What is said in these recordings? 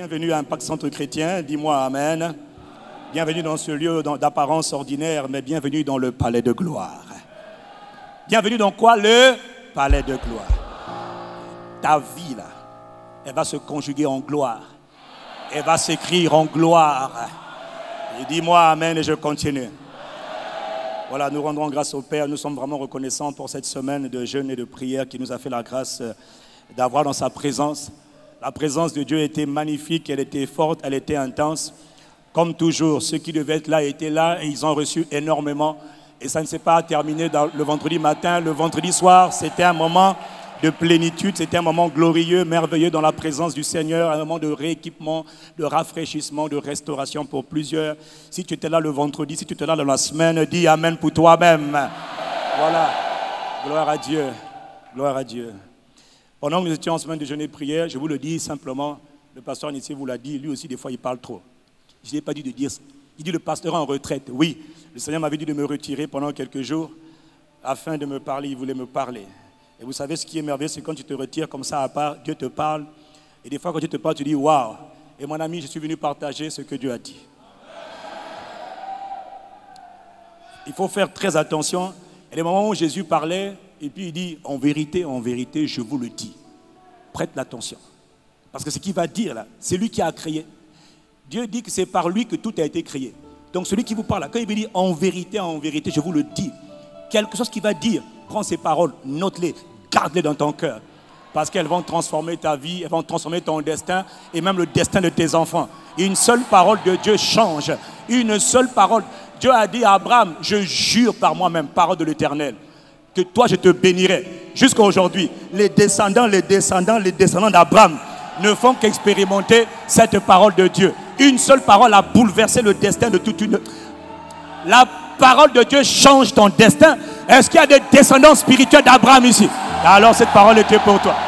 Bienvenue à Impact Centre Chrétien, dis-moi Amen. Bienvenue dans ce lieu d'apparence ordinaire, mais bienvenue dans le palais de gloire. Bienvenue dans quoi? Le palais de gloire. Ta vie là, elle va se conjuguer en gloire. Elle va s'écrire en gloire. Et dis-moi Amen et je continue. Voilà, nous rendons grâce au Père. Nous sommes vraiment reconnaissants pour cette semaine de jeûne et de prière qui nous a fait la grâce d'avoir dans sa présence. La présence de Dieu était magnifique, elle était forte, elle était intense. Comme toujours, ceux qui devaient être là étaient là et ils ont reçu énormément. Et ça ne s'est pas terminé le vendredi matin, le vendredi soir. C'était un moment de plénitude, c'était un moment glorieux, merveilleux dans la présence du Seigneur, un moment de rééquipement, de rafraîchissement, de restauration pour plusieurs. Si tu étais là le vendredi, si tu étais là dans la semaine, dis Amen pour toi-même. Voilà, gloire à Dieu, gloire à Dieu. Pendant que nous étions en semaine de jeûne et prière, je vous le dis simplement, le pasteur Nissé vous l'a dit, lui aussi des fois il parle trop. Je n'ai pas dit de dire ça. Il dit le pasteur en retraite. Oui, le Seigneur m'avait dit de me retirer pendant quelques jours afin de me parler, il voulait me parler. Et vous savez ce qui est merveilleux, c'est quand tu te retires comme ça à part, Dieu te parle. Et des fois quand Dieu te parle, tu dis waouh. Et mon ami, je suis venu partager ce que Dieu a dit. Il faut faire très attention. Et les moments où Jésus parlait, et puis il dit en vérité, je vous le dis. Prête l'attention. Parce que ce qu'il va dire là, c'est lui qui a créé. Dieu dit que c'est par lui que tout a été créé. Donc celui qui vous parle là, quand il veut dire en vérité, je vous le dis. Quelque chose qu'il va dire, prends ces paroles, note-les, garde-les dans ton cœur. Parce qu'elles vont transformer ta vie, elles vont transformer ton destin et même le destin de tes enfants. Une seule parole de Dieu change. Une seule parole. Dieu a dit à Abraham, je jure par moi-même, parole de l'Éternel, que toi je te bénirai. Jusqu'à aujourd'hui, les descendants d'Abraham ne font qu'expérimenter cette parole de Dieu. Une seule parole a bouleversé le destin de toute une... La parole de Dieu change ton destin. Est-ce qu'il y a des descendants spirituels d'Abraham ici? Alors cette parole était pour toi.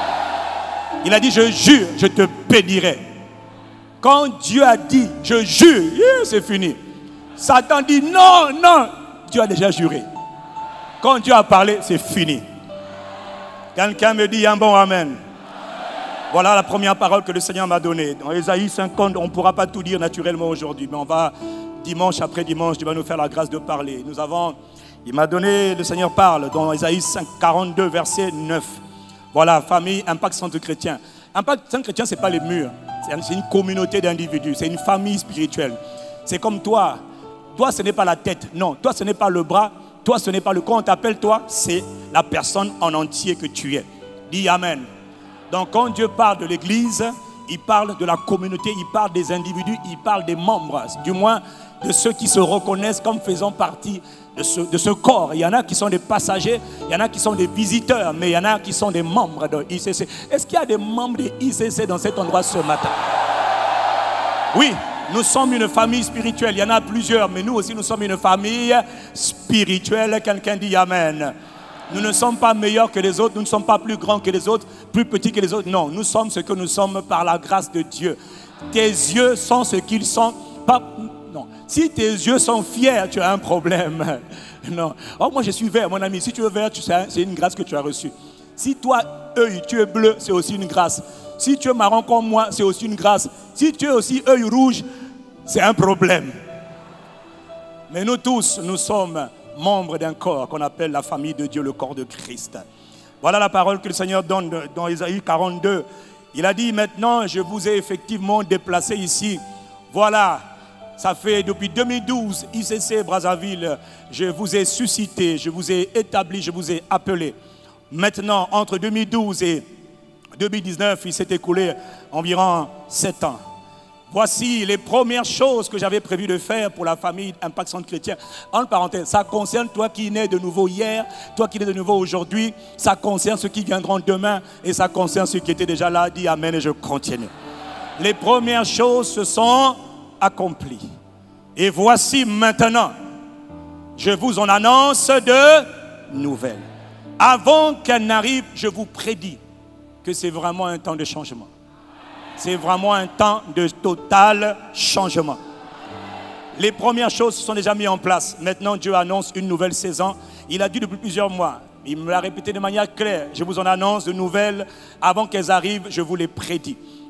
Il a dit, je jure, je te bénirai. Quand Dieu a dit, je jure, c'est fini. Satan dit, non, non. Dieu a déjà juré. Quand Dieu a parlé, c'est fini. Quelqu'un me dit un bon amen. Voilà la première parole que le Seigneur m'a donnée. Dans Ésaïe 50, on ne pourra pas tout dire naturellement aujourd'hui, mais on va, dimanche après dimanche, Dieu va nous faire la grâce de parler. Il m'a donné, le Seigneur parle dans Ésaïe 42, verset 9. Voilà, famille, Impact Centre Chrétien. Impact Centre Chrétien, ce n'est pas les murs. C'est une communauté d'individus, c'est une famille spirituelle. C'est comme toi. Toi, ce n'est pas la tête. Non, toi, ce n'est pas le bras. Toi, ce n'est pas le corps. On t'appelle toi, c'est la personne en entier que tu es. Dis Amen. Donc, quand Dieu parle de l'Église, il parle de la communauté, il parle des individus, il parle des membres. Du moins, de ceux qui se reconnaissent comme faisant partie de ce corps. Il y en a qui sont des passagers, il y en a qui sont des visiteurs, mais il y en a qui sont des membres de ICC. Est-ce qu'il y a des membres de ICC dans cet endroit ce matin? Oui. Nous sommes une famille spirituelle. Il y en a plusieurs, mais nous aussi, nous sommes une famille spirituelle. Quelqu'un dit Amen. Nous ne sommes pas meilleurs que les autres. Nous ne sommes pas plus grands que les autres, plus petits que les autres. Non, nous sommes ce que nous sommes par la grâce de Dieu. Tes yeux sont ce qu'ils sont. Non. Si tes yeux sont fiers, tu as un problème. Non. Oh, moi, je suis vert, mon ami. Si tu es vert, c'est une grâce que tu as reçue. Si toi, œil, tu es bleu, c'est aussi une grâce. Si tu es marron comme moi, c'est aussi une grâce. Si tu es aussi œil rouge, c'est un problème. Mais nous tous, nous sommes membres d'un corps qu'on appelle la famille de Dieu, le corps de Christ. Voilà la parole que le Seigneur donne dans Ésaïe 42. Il a dit, maintenant, je vous ai effectivement déplacé ici. Voilà, ça fait depuis 2012, ICC Brazzaville, je vous ai suscité, je vous ai établi, je vous ai appelé. Maintenant, entre 2012 et 2019, il s'est écoulé environ 7 ans. Voici les premières choses que j'avais prévu de faire pour la famille Impact Centre Chrétien. Entre parenthèses, ça concerne toi qui nais de nouveau hier, toi qui nais de nouveau aujourd'hui, ça concerne ceux qui viendront demain et ça concerne ceux qui étaient déjà là. Dis Amen et je continue. Les premières choses se sont accomplies. Et voici maintenant, je vous en annonce de nouvelles. Avant qu'elles n'arrivent, je vous prédis que c'est vraiment un temps de changement. C'est vraiment un temps de total changement. Les premières choses se sont déjà mises en place. Maintenant, Dieu annonce une nouvelle saison. Il a dit depuis plusieurs mois. Il me l'a répété de manière claire. Je vous en annonce de nouvelles. Avant qu'elles arrivent, je vous les prédis.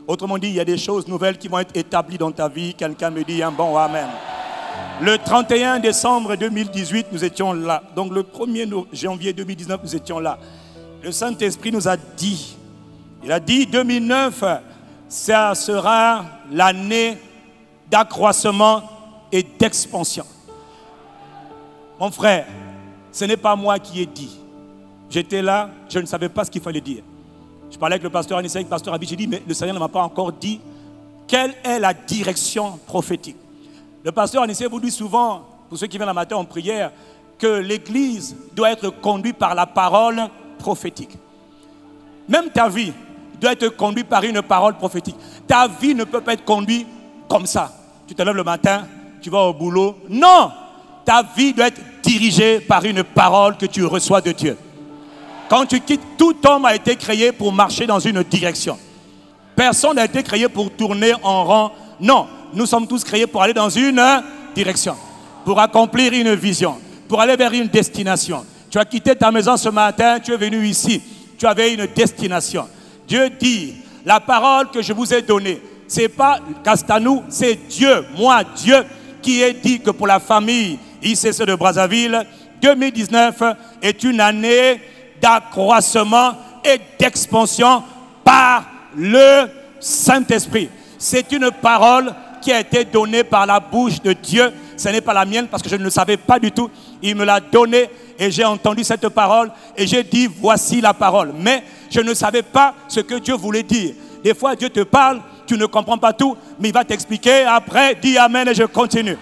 Autrement dit, il y a des choses nouvelles qui vont être établies dans ta vie. Quelqu'un me dit un bon amen. Le 31 décembre 2018, nous étions là. Donc le 1er janvier 2019, nous étions là. Le Saint-Esprit nous a dit, il a dit 2009, ça sera l'année d'accroissement et d'expansion. Mon frère, ce n'est pas moi qui ai dit. J'étais là, je ne savais pas ce qu'il fallait dire. Je parlais avec le pasteur Anissa, avec le pasteur Abi, j'ai dit, mais le Seigneur ne m'a pas encore dit quelle est la direction prophétique. Le pasteur Anissa vous dit souvent, pour ceux qui viennent le matin en prière, que l'Église doit être conduite par la parole prophétique. Même ta vie doit être conduite par une parole prophétique. Ta vie ne peut pas être conduite comme ça. Tu te lèves le matin, tu vas au boulot. Non! Ta vie doit être dirigée par une parole que tu reçois de Dieu. Quand tu quittes, tout homme a été créé pour marcher dans une direction. Personne n'a été créé pour tourner en rond. Non, nous sommes tous créés pour aller dans une direction, pour accomplir une vision, pour aller vers une destination. Tu as quitté ta maison ce matin, tu es venu ici, tu avais une destination. Dieu dit, la parole que je vous ai donnée, ce n'est pas Castanou, c'est Dieu, moi Dieu, qui ai dit que pour la famille ICC de Brazzaville, 2019 est une année d'accroissement et d'expansion par le Saint-Esprit. C'est une parole qui a été donnée par la bouche de Dieu. Ce n'est pas la mienne parce que je ne le savais pas du tout. Il me l'a donnée et j'ai entendu cette parole et j'ai dit voici la parole. Mais je ne savais pas ce que Dieu voulait dire. Des fois Dieu te parle, tu ne comprends pas tout, mais il va t'expliquer. Après, dis amen et je continue.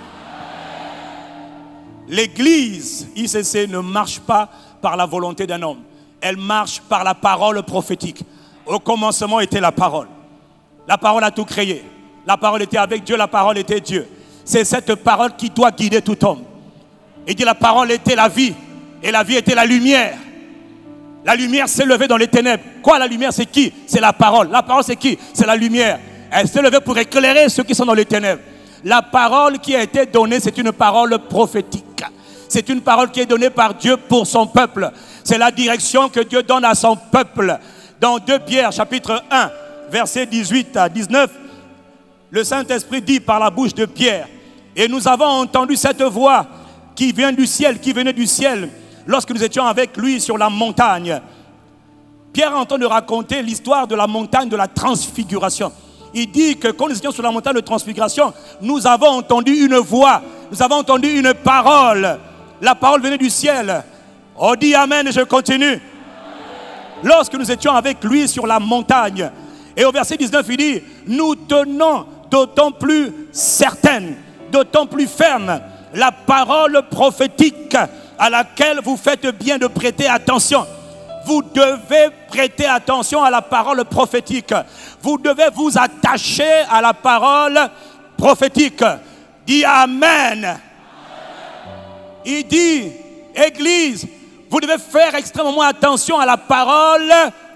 L'église ICC ne marche pas par la volonté d'un homme. Elle marche par la parole prophétique. Au commencement était la parole. La parole a tout créé. La parole était avec Dieu, la parole était Dieu. C'est cette parole qui doit guider tout homme. Il dit la parole était la vie. Et la vie était la lumière. La lumière s'est levée dans les ténèbres. Quoi, la lumière, c'est qui? C'est la parole. La parole, c'est qui? C'est la lumière. Elle s'est levée pour éclairer ceux qui sont dans les ténèbres. La parole qui a été donnée, c'est une parole prophétique. C'est une parole qui est donnée par Dieu pour son peuple. C'est la direction que Dieu donne à son peuple. Dans 2 Pierre, chapitre 1, versets 18 à 19, le Saint-Esprit dit par la bouche de Pierre, et nous avons entendu cette voix qui vient du ciel, qui venait du ciel, lorsque nous étions avec lui sur la montagne. Pierre est en train de raconter l'histoire de la montagne de la transfiguration. Il dit que quand nous étions sur la montagne de transfiguration, nous avons entendu une voix, nous avons entendu une parole. La parole venait du ciel. Oh, dis amen et je continue. Lorsque nous étions avec lui sur la montagne, et au verset 19, il dit, nous tenons d'autant plus certaine, d'autant plus ferme la parole prophétique à laquelle vous faites bien de prêter attention. Vous devez prêter attention à la parole prophétique. Vous devez vous attacher à la parole prophétique. Dis amen. Il dit, Église, vous devez faire extrêmement attention à la parole.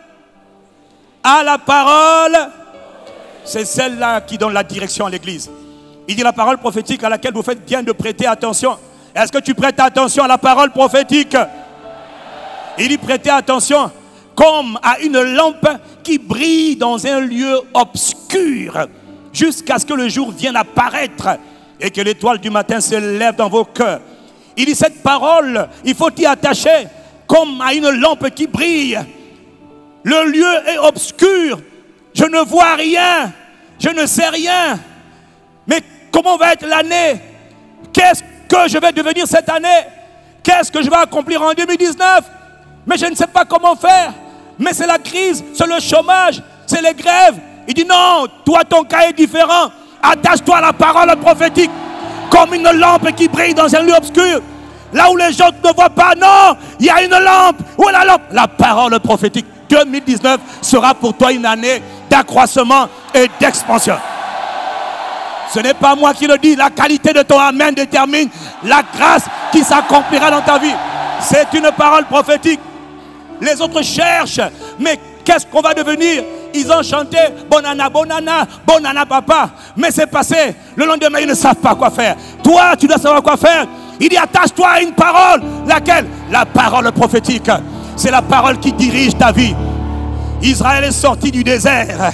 À la parole. C'est celle-là qui donne la direction à l'Église. Il dit la parole prophétique à laquelle vous faites bien de prêter attention. Est-ce que tu prêtes attention à la parole prophétique? Il dit prêter attention comme à une lampe qui brille dans un lieu obscur jusqu'à ce que le jour vienne apparaître et que l'étoile du matin se lève dans vos cœurs. Il dit cette parole, il faut y attacher comme à une lampe qui brille. Le lieu est obscur. Je ne vois rien. Je ne sais rien. Mais comment va être l'année? Qu'est-ce que je vais devenir cette année? Qu'est-ce que je vais accomplir en 2019? Mais je ne sais pas comment faire. Mais c'est la crise, c'est le chômage, c'est les grèves. Il dit non, toi ton cas est différent. Attache-toi à la parole prophétique comme une lampe qui brille dans un lieu obscur. Là où les gens ne voient pas, non, il y a une lampe. Où est la lampe? La parole prophétique. 2019 sera pour toi une année d'accroissement et d'expansion. Ce n'est pas moi qui le dis. La qualité de ton amen détermine la grâce qui s'accomplira dans ta vie. C'est une parole prophétique. Les autres cherchent. Mais qu'est-ce qu'on va devenir? Ils ont chanté Bonana, Bonana, Bonana Papa. Mais c'est passé. Le lendemain, ils ne savent pas quoi faire. Toi, tu dois savoir quoi faire. Il dit attache-toi à une parole. Laquelle? La parole prophétique. C'est la parole qui dirige ta vie. Israël est sorti du désert.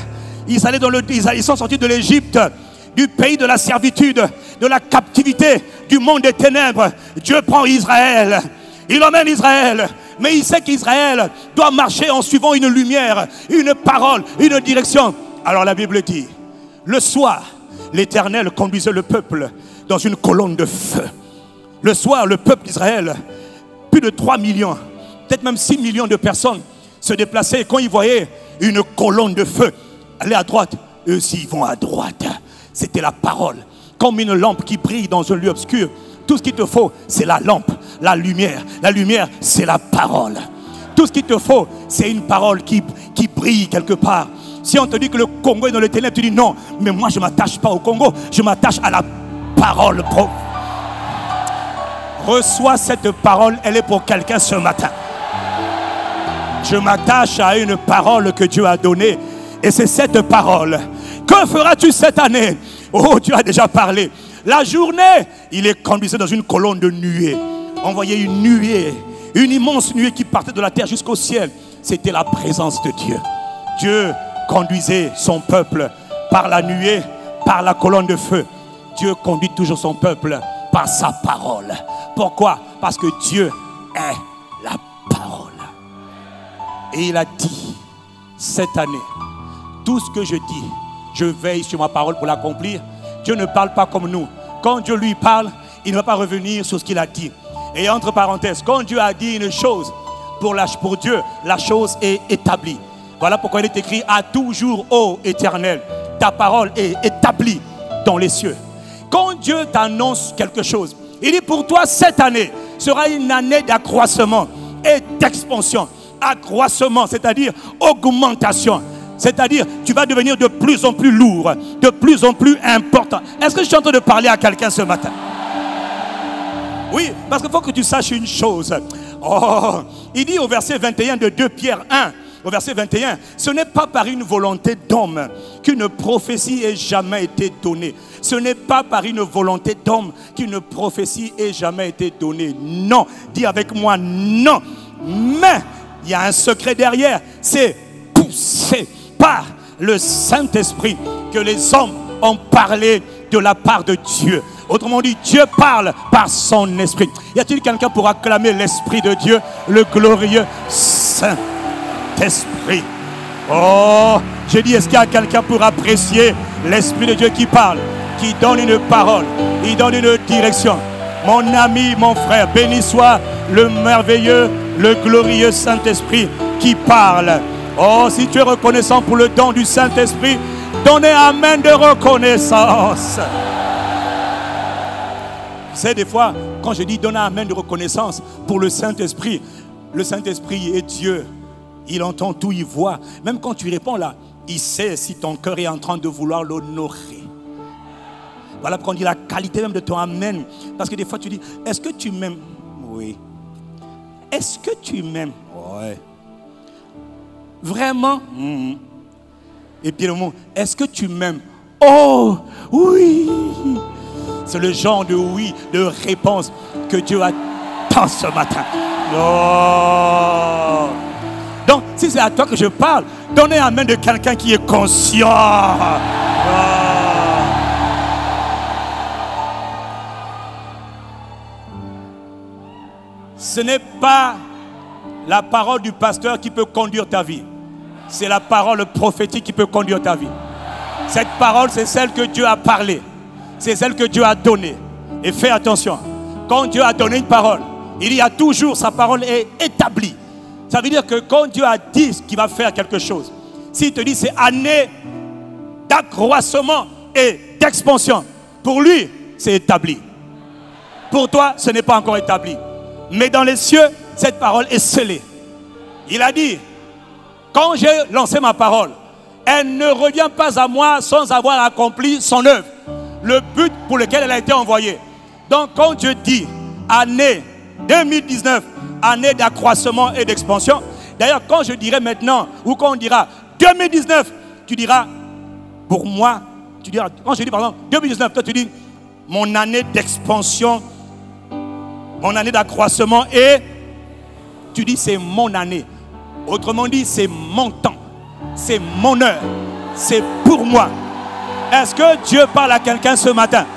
Ils sont sortis de l'Égypte, du pays de la servitude, de la captivité, du monde des ténèbres. Dieu prend Israël. Il emmène Israël. Mais il sait qu'Israël doit marcher en suivant une lumière, une parole, une direction. Alors la Bible dit, le soir, l'Éternel conduisait le peuple dans une colonne de feu. Le soir, le peuple d'Israël, plus de 3 millions, peut-être même 6 millions de personnes se déplaçaient. Et quand ils voyaient une colonne de feu aller à droite, eux aussi ils vont à droite. C'était la parole. Comme une lampe qui brille dans un lieu obscur. Tout ce qu'il te faut, c'est la lampe, la lumière. La lumière, c'est la parole. Tout ce qu'il te faut, c'est une parole qui brille quelque part. Si on te dit que le Congo est dans les ténèbres, tu dis non, mais moi je ne m'attache pas au Congo, je m'attache à la parole. Reçois cette parole, elle est pour quelqu'un ce matin. Je m'attache à une parole que Dieu a donnée. Et c'est cette parole. Que feras-tu cette année? Oh, Dieu a déjà parlé. La journée, il les conduisait dans une colonne de nuée. On voyait une nuée, une immense nuée qui partait de la terre jusqu'au ciel. C'était la présence de Dieu. Dieu conduisait son peuple par la nuée, par la colonne de feu. Dieu conduit toujours son peuple par sa parole. Pourquoi? Parce que Dieu est la parole. Et il a dit, cette année, tout ce que je dis, je veille sur ma parole pour l'accomplir. Dieu ne parle pas comme nous. Quand Dieu lui parle, il ne va pas revenir sur ce qu'il a dit. Et entre parenthèses, quand Dieu a dit une chose, pour Dieu, la chose est établie. Voilà pourquoi il est écrit à toujours, ô Éternel, ta parole est établie dans les cieux. Quand Dieu t'annonce quelque chose, il dit pour toi cette année sera une année d'accroissement et d'expansion. Accroissement, c'est-à-dire augmentation. C'est-à-dire, tu vas devenir de plus en plus lourd, de plus en plus important. Est-ce que je suis en train de parler à quelqu'un ce matin? Oui, parce qu'il faut que tu saches une chose. Oh, il dit au verset 21 de 2 Pierre 1, au verset 21, ce n'est pas par une volonté d'homme qu'une prophétie ait jamais été donnée. Ce n'est pas par une volonté d'homme qu'une prophétie ait jamais été donnée. Non, dis avec moi, non. Mais, il y a un secret derrière, c'est poussé par le Saint-Esprit que les hommes ont parlé de la part de Dieu. Autrement dit, Dieu parle par son esprit. Y a-t-il quelqu'un pour acclamer l'Esprit de Dieu, le glorieux Saint-Esprit? Oh, j'ai dit, est-ce qu'il y a quelqu'un pour apprécier l'Esprit de Dieu qui parle, qui donne une parole, il donne une direction? Mon ami, mon frère, béni soit le merveilleux, le glorieux Saint-Esprit qui parle. Oh, si tu es reconnaissant pour le don du Saint-Esprit, donnez amen de reconnaissance. Tu sais, des fois, quand je dis donner amen de reconnaissance pour le Saint-Esprit est Dieu. Il entend tout, il voit. Même quand tu réponds là, il sait si ton cœur est en train de vouloir l'honorer. Voilà pourquoi on dit la qualité même de ton amen. Parce que des fois tu dis, est-ce que tu m'aimes? Oui. Est-ce que tu m'aimes? Ouais. Vraiment? Et puis le mot, est-ce que tu m'aimes? Oh, oui. C'est le genre de oui, de réponse que Dieu attend ce matin. Oh. Donc, si c'est à toi que je parle, donnez la main de quelqu'un qui est conscient. Oh. Ce n'est pas la parole du pasteur qui peut conduire ta vie. C'est la parole prophétique qui peut conduire ta vie. Cette parole, c'est celle que Dieu a parlé. C'est celle que Dieu a donnée. Et fais attention. Quand Dieu a donné une parole, il y a toujours, sa parole est établie. Ça veut dire que quand Dieu a dit qu'il va faire quelque chose, s'il te dit c'est année d'accroissement et d'expansion, pour lui, c'est établi. Pour toi, ce n'est pas encore établi. Mais dans les cieux, cette parole est scellée. Il a dit, quand j'ai lancé ma parole, elle ne revient pas à moi sans avoir accompli son œuvre. Le but pour lequel elle a été envoyée. Donc quand Dieu dit, année 2019, année d'accroissement et d'expansion. D'ailleurs, quand je dirai maintenant, ou quand on dira 2019, tu diras, pour moi, tu diras, quand je dis par exemple 2019, toi tu dis, mon année d'expansion, mon année d'accroissement et tu dis c'est mon année. Autrement dit, c'est mon temps, c'est mon heure, c'est pour moi. Est-ce que Dieu parle à quelqu'un ce matin?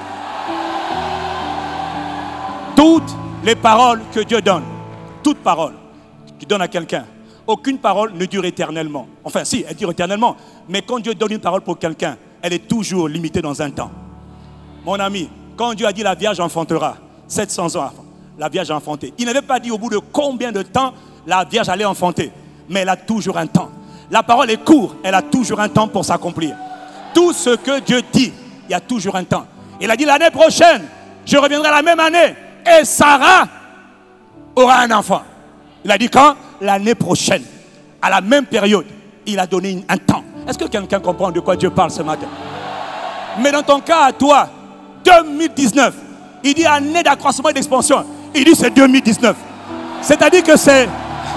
Toutes les paroles que Dieu donne, toute parole qu'il donne à quelqu'un, aucune parole ne dure éternellement. Enfin si, elle dure éternellement. Mais quand Dieu donne une parole pour quelqu'un, elle est toujours limitée dans un temps. Mon ami, quand Dieu a dit la Vierge enfantera, 700 ans avant, la Vierge a enfanté. Il n'avait pas dit au bout de combien de temps la Vierge allait enfanter. Mais elle a toujours un temps. La parole est courte, elle a toujours un temps pour s'accomplir. Tout ce que Dieu dit, il y a toujours un temps. Il a dit l'année prochaine, je reviendrai la même année et Sarah aura un enfant. Il a dit quand? L'année prochaine. À la même période, il a donné un temps. Est-ce que quelqu'un comprend de quoi Dieu parle ce matin? Mais dans ton cas, à toi, 2019, il dit année d'accroissement et d'expansion. Il dit c'est 2019. C'est-à-dire que c'est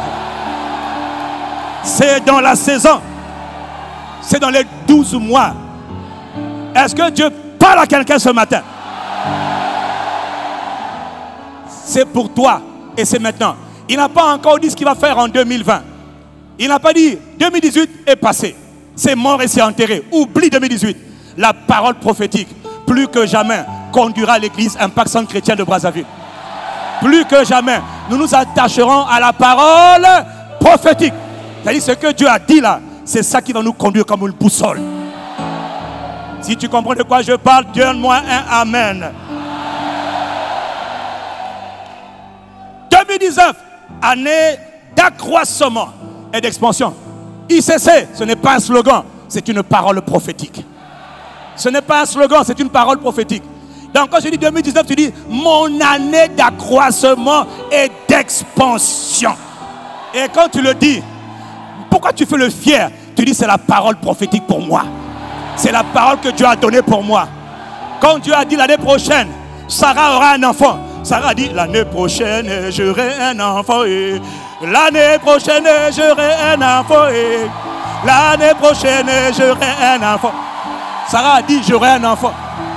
dans la saison. C'est dans les 12 mois. Est-ce que Dieu parle à quelqu'un ce matin? C'est pour toi et c'est maintenant. Il n'a pas encore dit ce qu'il va faire en 2020. Il n'a pas dit 2018 est passé. C'est mort et c'est enterré. Oublie 2018. La parole prophétique, plus que jamais, conduira l'église Impact Centre Chrétien de Brazzaville. Plus que jamais, nous nous attacherons à la parole prophétique. C'est-à-dire ce que Dieu a dit là, c'est ça qui va nous conduire comme une boussole. Si tu comprends de quoi je parle, donne-moi un amen. 2019, année d'accroissement et d'expansion. ICC, ce n'est pas un slogan, c'est une parole prophétique. Ce n'est pas un slogan, c'est une parole prophétique. Donc quand je dis 2019, tu dis mon année d'accroissement et d'expansion. Et quand tu le dis, pourquoi tu fais le fier? Tu dis c'est la parole prophétique pour moi. C'est la parole que Dieu a donnée pour moi. Quand Dieu a dit l'année prochaine, Sarah aura un enfant. Sarah a dit l'année prochaine j'aurai un enfant. L'année prochaine j'aurai un enfant. L'année prochaine j'aurai un enfant. Sarah a dit j'aurai un enfant.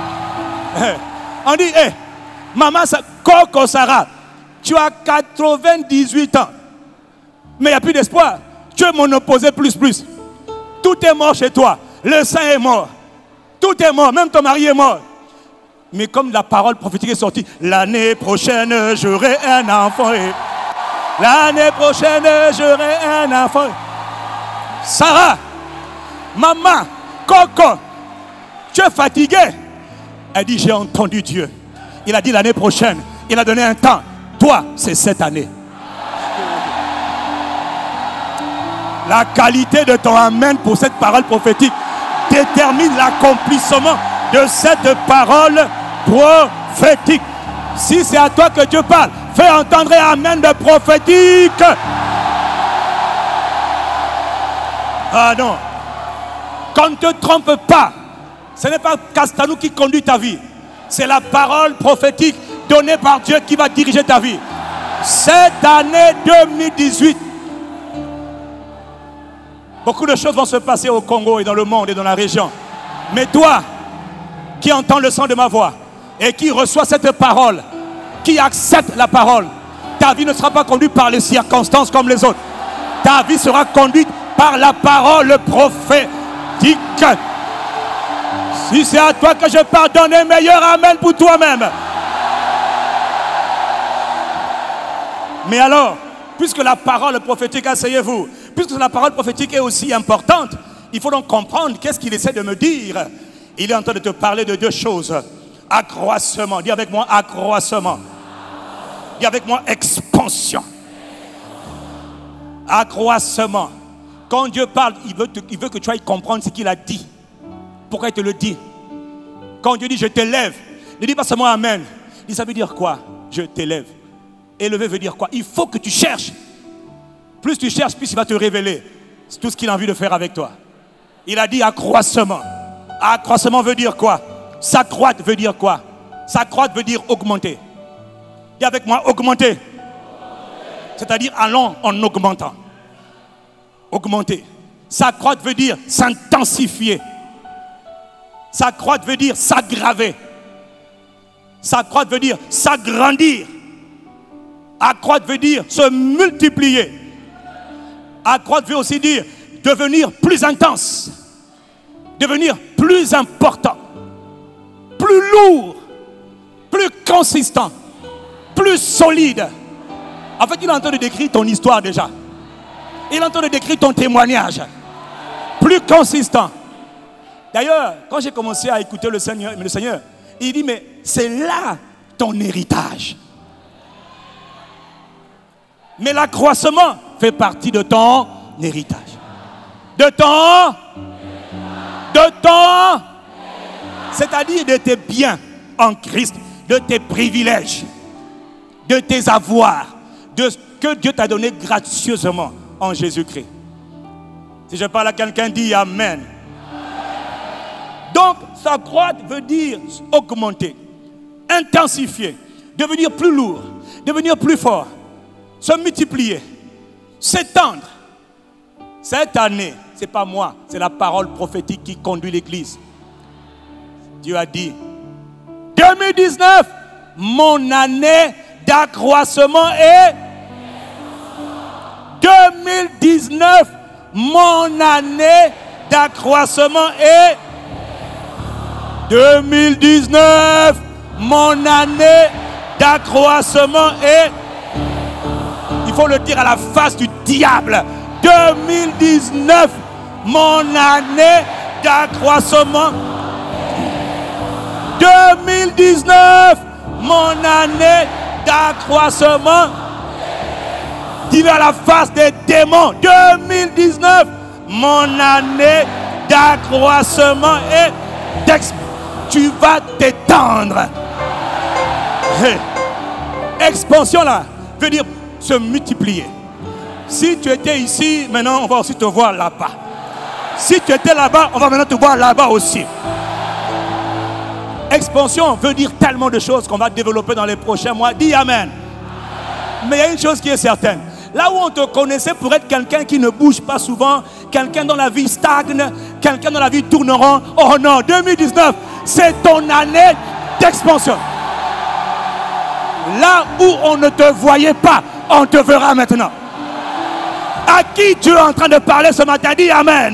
On dit maman Coco Sarah, tu as 98 ans. Mais il n'y a plus d'espoir. Tu es mon opposé plus. Tout est mort chez toi. Le sein est mort. Tout est mort. Même ton mari est mort. Mais comme la parole prophétique est sortie, l'année prochaine, j'aurai un enfant. L'année prochaine, j'aurai un enfant. Sarah, maman, Coco, tu es fatiguée. Elle dit, j'ai entendu Dieu. Il a dit l'année prochaine. Il a donné un temps. Toi, c'est cette année. La qualité de ton amen pour cette parole prophétique détermine l'accomplissement de cette parole prophétique. Si c'est à toi que Dieu parle, fais entendre un amen de prophétique. Ah non. Qu'on ne te trompe pas. Ce n'est pas Castanou qui conduit ta vie. C'est la parole prophétique donnée par Dieu qui va diriger ta vie. Cette année 2018, beaucoup de choses vont se passer au Congo et dans le monde et dans la région. Mais toi, qui entends le son de ma voix et qui reçoit cette parole, qui accepte la parole, ta vie ne sera pas conduite par les circonstances comme les autres. Ta vie sera conduite par la parole prophétique. Si c'est à toi que je parle, donne un meilleur amen pour toi-même. Mais alors, puisque la parole prophétique, asseyez-vous, puisque la parole prophétique est aussi importante, il faut donc comprendre qu'est-ce qu'il essaie de me dire. Il est en train de te parler de deux choses. Accroissement. Dis avec moi accroissement. Dis avec moi expansion. Accroissement. Quand Dieu parle, il veut que tu ailles comprendre ce qu'il a dit. Pourquoi il te le dit? Quand Dieu dit je t'élève, ne dis pas seulement amen. Il dit ça veut dire quoi? Je t'élève. Élever veut dire quoi? Il faut que tu cherches. Plus tu cherches, plus il va te révéler tout ce qu'il a envie de faire avec toi. Il a dit accroissement. Accroissement veut dire quoi? S'accroître veut dire quoi? S'accroître veut dire augmenter. Dis avec moi augmenter. C'est-à-dire allons en augmentant. Augmenter. S'accroître veut dire s'intensifier. S'accroître veut dire s'aggraver. S'accroître veut dire s'agrandir. Accroître veut dire se multiplier. Accroître veut aussi dire devenir plus intense. devenir plus important, plus lourd, plus consistant, plus solide. En fait, il est en train de décrire ton histoire déjà. Il est en train de décrire ton témoignage. Plus consistant. D'ailleurs, quand j'ai commencé à écouter le Seigneur, il dit, mais c'est là ton héritage. Mais l'accroissement fait partie de ton héritage. De ton, c'est-à-dire de tes biens en Christ, de tes privilèges, de tes avoirs, de ce que Dieu t'a donné gracieusement en Jésus-Christ. Si je parle à quelqu'un, dis Amen. Donc, s'accroître veut dire augmenter, intensifier, devenir plus lourd, devenir plus fort, se multiplier, s'étendre. Cette année, ce n'est pas moi, c'est la parole prophétique qui conduit l'Église. Dieu a dit, 2019, mon année d'accroissement est 2019, mon année d'accroissement est 2019, mon année d'accroissement est... Il faut le dire à la face du diable. 2019, mon année d'accroissement. 2019, mon année d'accroissement. Dis-le à la face des démons. 2019, mon année d'accroissement et tu vas t'étendre. Hey. Expansion là veut dire se multiplier. Si tu étais ici, maintenant on va aussi te voir là-bas. Si tu étais là-bas, on va maintenant te voir là-bas aussi. Expansion veut dire tellement de choses qu'on va développer dans les prochains mois. Dis Amen. Mais il y a une chose qui est certaine. Là où on te connaissait pour être quelqu'un qui ne bouge pas souvent, quelqu'un dont la vie stagne, quelqu'un dont la vie tourne rond. Oh non, 2019, c'est ton année d'expansion. Là où on ne te voyait pas, on te verra maintenant. À qui Dieu est en train de parler ce matin, dis Amen.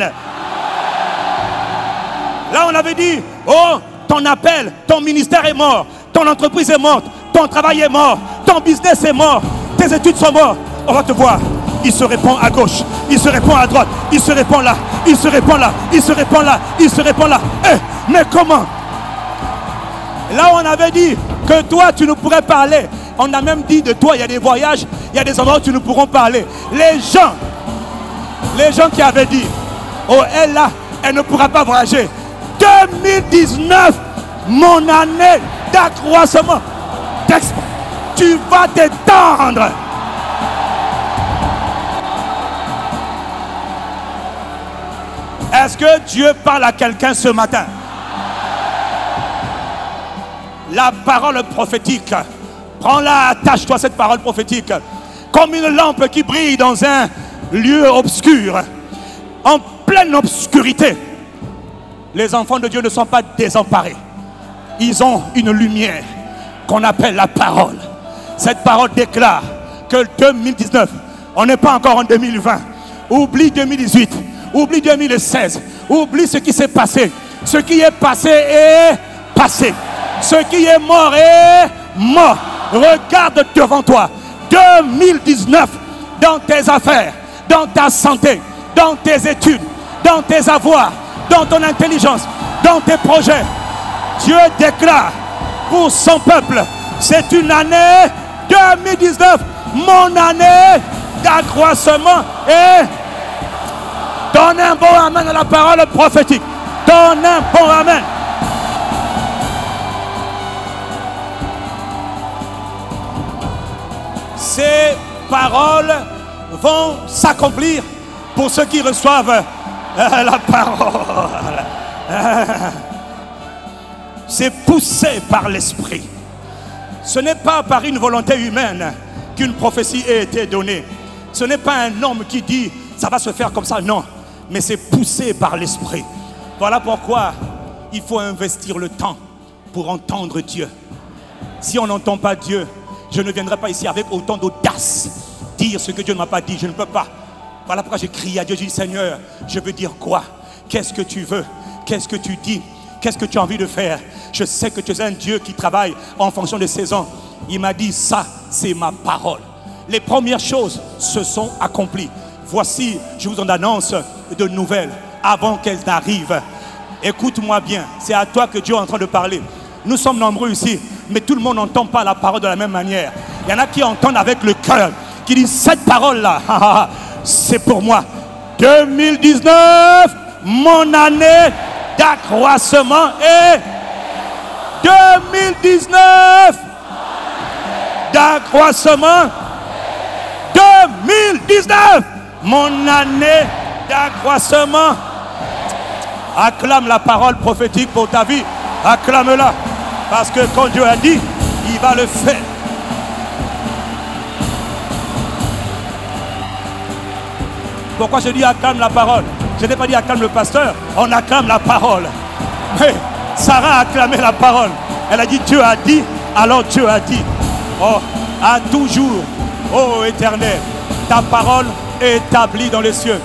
Là on avait dit, oh, ton appel, ton ministère est mort, ton entreprise est morte, ton travail est mort, ton business est mort, tes études sont mortes. On va te voir. Il se répand à gauche, il se répand à droite, il se répand là, il se répand là, il se répand là, il se répand là. Mais comment? Là on avait dit que toi tu nous pourrais parler. On a même dit de toi, il y a des voyages, il y a des endroits où tu nous pourrons parler. Les gens qui avaient dit, oh elle là, elle ne pourra pas voyager. 2019, mon année d'accroissement, tu vas t'étendre. Est-ce que Dieu parle à quelqu'un ce matin? La parole prophétique, prends-la, attache-toi à cette parole prophétique, comme une lampe qui brille dans un lieu obscur, en pleine obscurité. Les enfants de Dieu ne sont pas désemparés. Ils ont une lumière qu'on appelle la parole. Cette parole déclare que 2019, on n'est pas encore en 2020. Oublie 2018, oublie 2016, oublie ce qui s'est passé. Ce qui est passé est passé. Ce qui est mort est mort. Regarde devant toi. 2019, dans tes affaires, dans ta santé, dans tes études, dans tes avoirs, dans ton intelligence, dans tes projets. Dieu déclare pour son peuple, c'est une année 2019, mon année d'accroissement. Et donne un bon amen à la parole prophétique. Donne un bon amen. Ces paroles vont s'accomplir pour ceux qui reçoivent la parole. C'est poussé par l'esprit. Ce n'est pas par une volonté humaine qu'une prophétie a été donnée. Ce n'est pas un homme qui dit ça va se faire comme ça, non. Mais c'est poussé par l'esprit. Voilà pourquoi il faut investir le temps pour entendre Dieu. Si on n'entend pas Dieu, je ne viendrai pas ici avec autant d'audace dire ce que Dieu ne m'a pas dit. Je ne peux pas. Voilà pourquoi j'ai crié à Dieu. J'ai dit, Seigneur, je veux dire quoi? Qu'est-ce que tu veux? Qu'est-ce que tu dis? Qu'est-ce que tu as envie de faire? Je sais que tu es un Dieu qui travaille en fonction des saisons. Il m'a dit, ça, c'est ma parole. Les premières choses se sont accomplies. Voici, je vous en annonce de nouvelles avant qu'elles n'arrivent. Écoute-moi bien, c'est à toi que Dieu est en train de parler. Nous sommes nombreux ici, mais tout le monde n'entend pas la parole de la même manière. Il y en a qui entendent avec le cœur, qui disent, cette parole-là, c'est pour moi. 2019, mon année d'accroissement est 2019 d'accroissement. 2019, mon année d'accroissement. Acclame la parole prophétique pour ta vie. Acclame-la. Parce que quand Dieu a dit, il va le faire. Pourquoi je dis acclame la parole? Je n'ai pas dit acclame le pasteur. On acclame la parole. Mais Sarah a acclamé la parole. Elle a dit Dieu a dit, alors Dieu a dit. Oh, à toujours, ô Éternel, ta parole est établie dans les cieux.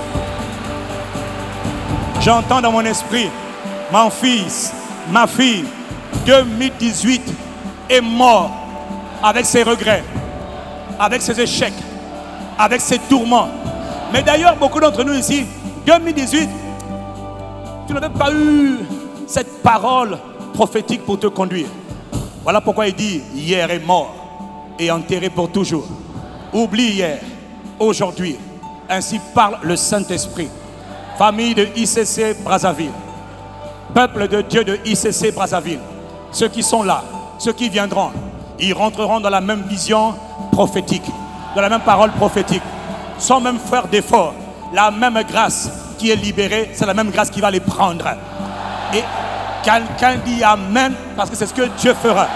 J'entends dans mon esprit, mon fils, ma fille, 2018 est mort avec ses regrets, avec ses échecs, avec ses tourments. Mais d'ailleurs, beaucoup d'entre nous ici, 2018, tu n'avais pas eu cette parole prophétique pour te conduire. Voilà pourquoi il dit, hier est mort et enterré pour toujours. Oublie hier, aujourd'hui. Ainsi parle le Saint-Esprit. Famille de ICC Brazzaville, peuple de Dieu de ICC Brazzaville, ceux qui sont là, ceux qui viendront, ils rentreront dans la même vision prophétique, dans la même parole prophétique, sans même faire d'effort. La même grâce qui est libérée, c'est la même grâce qui va les prendre. Et quelqu'un dit Amen, parce que c'est ce que Dieu fera.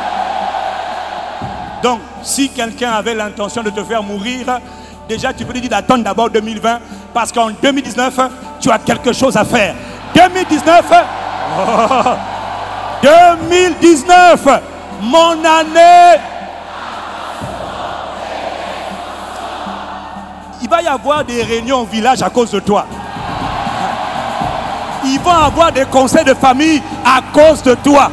Donc, si quelqu'un avait l'intention de te faire mourir, déjà tu peux lui dire d'attendre d'abord 2020, parce qu'en 2019, tu as quelque chose à faire. 2019, 2019, mon année. Il va y avoir des réunions au village à cause de toi. Ils vont avoir des conseils de famille à cause de toi.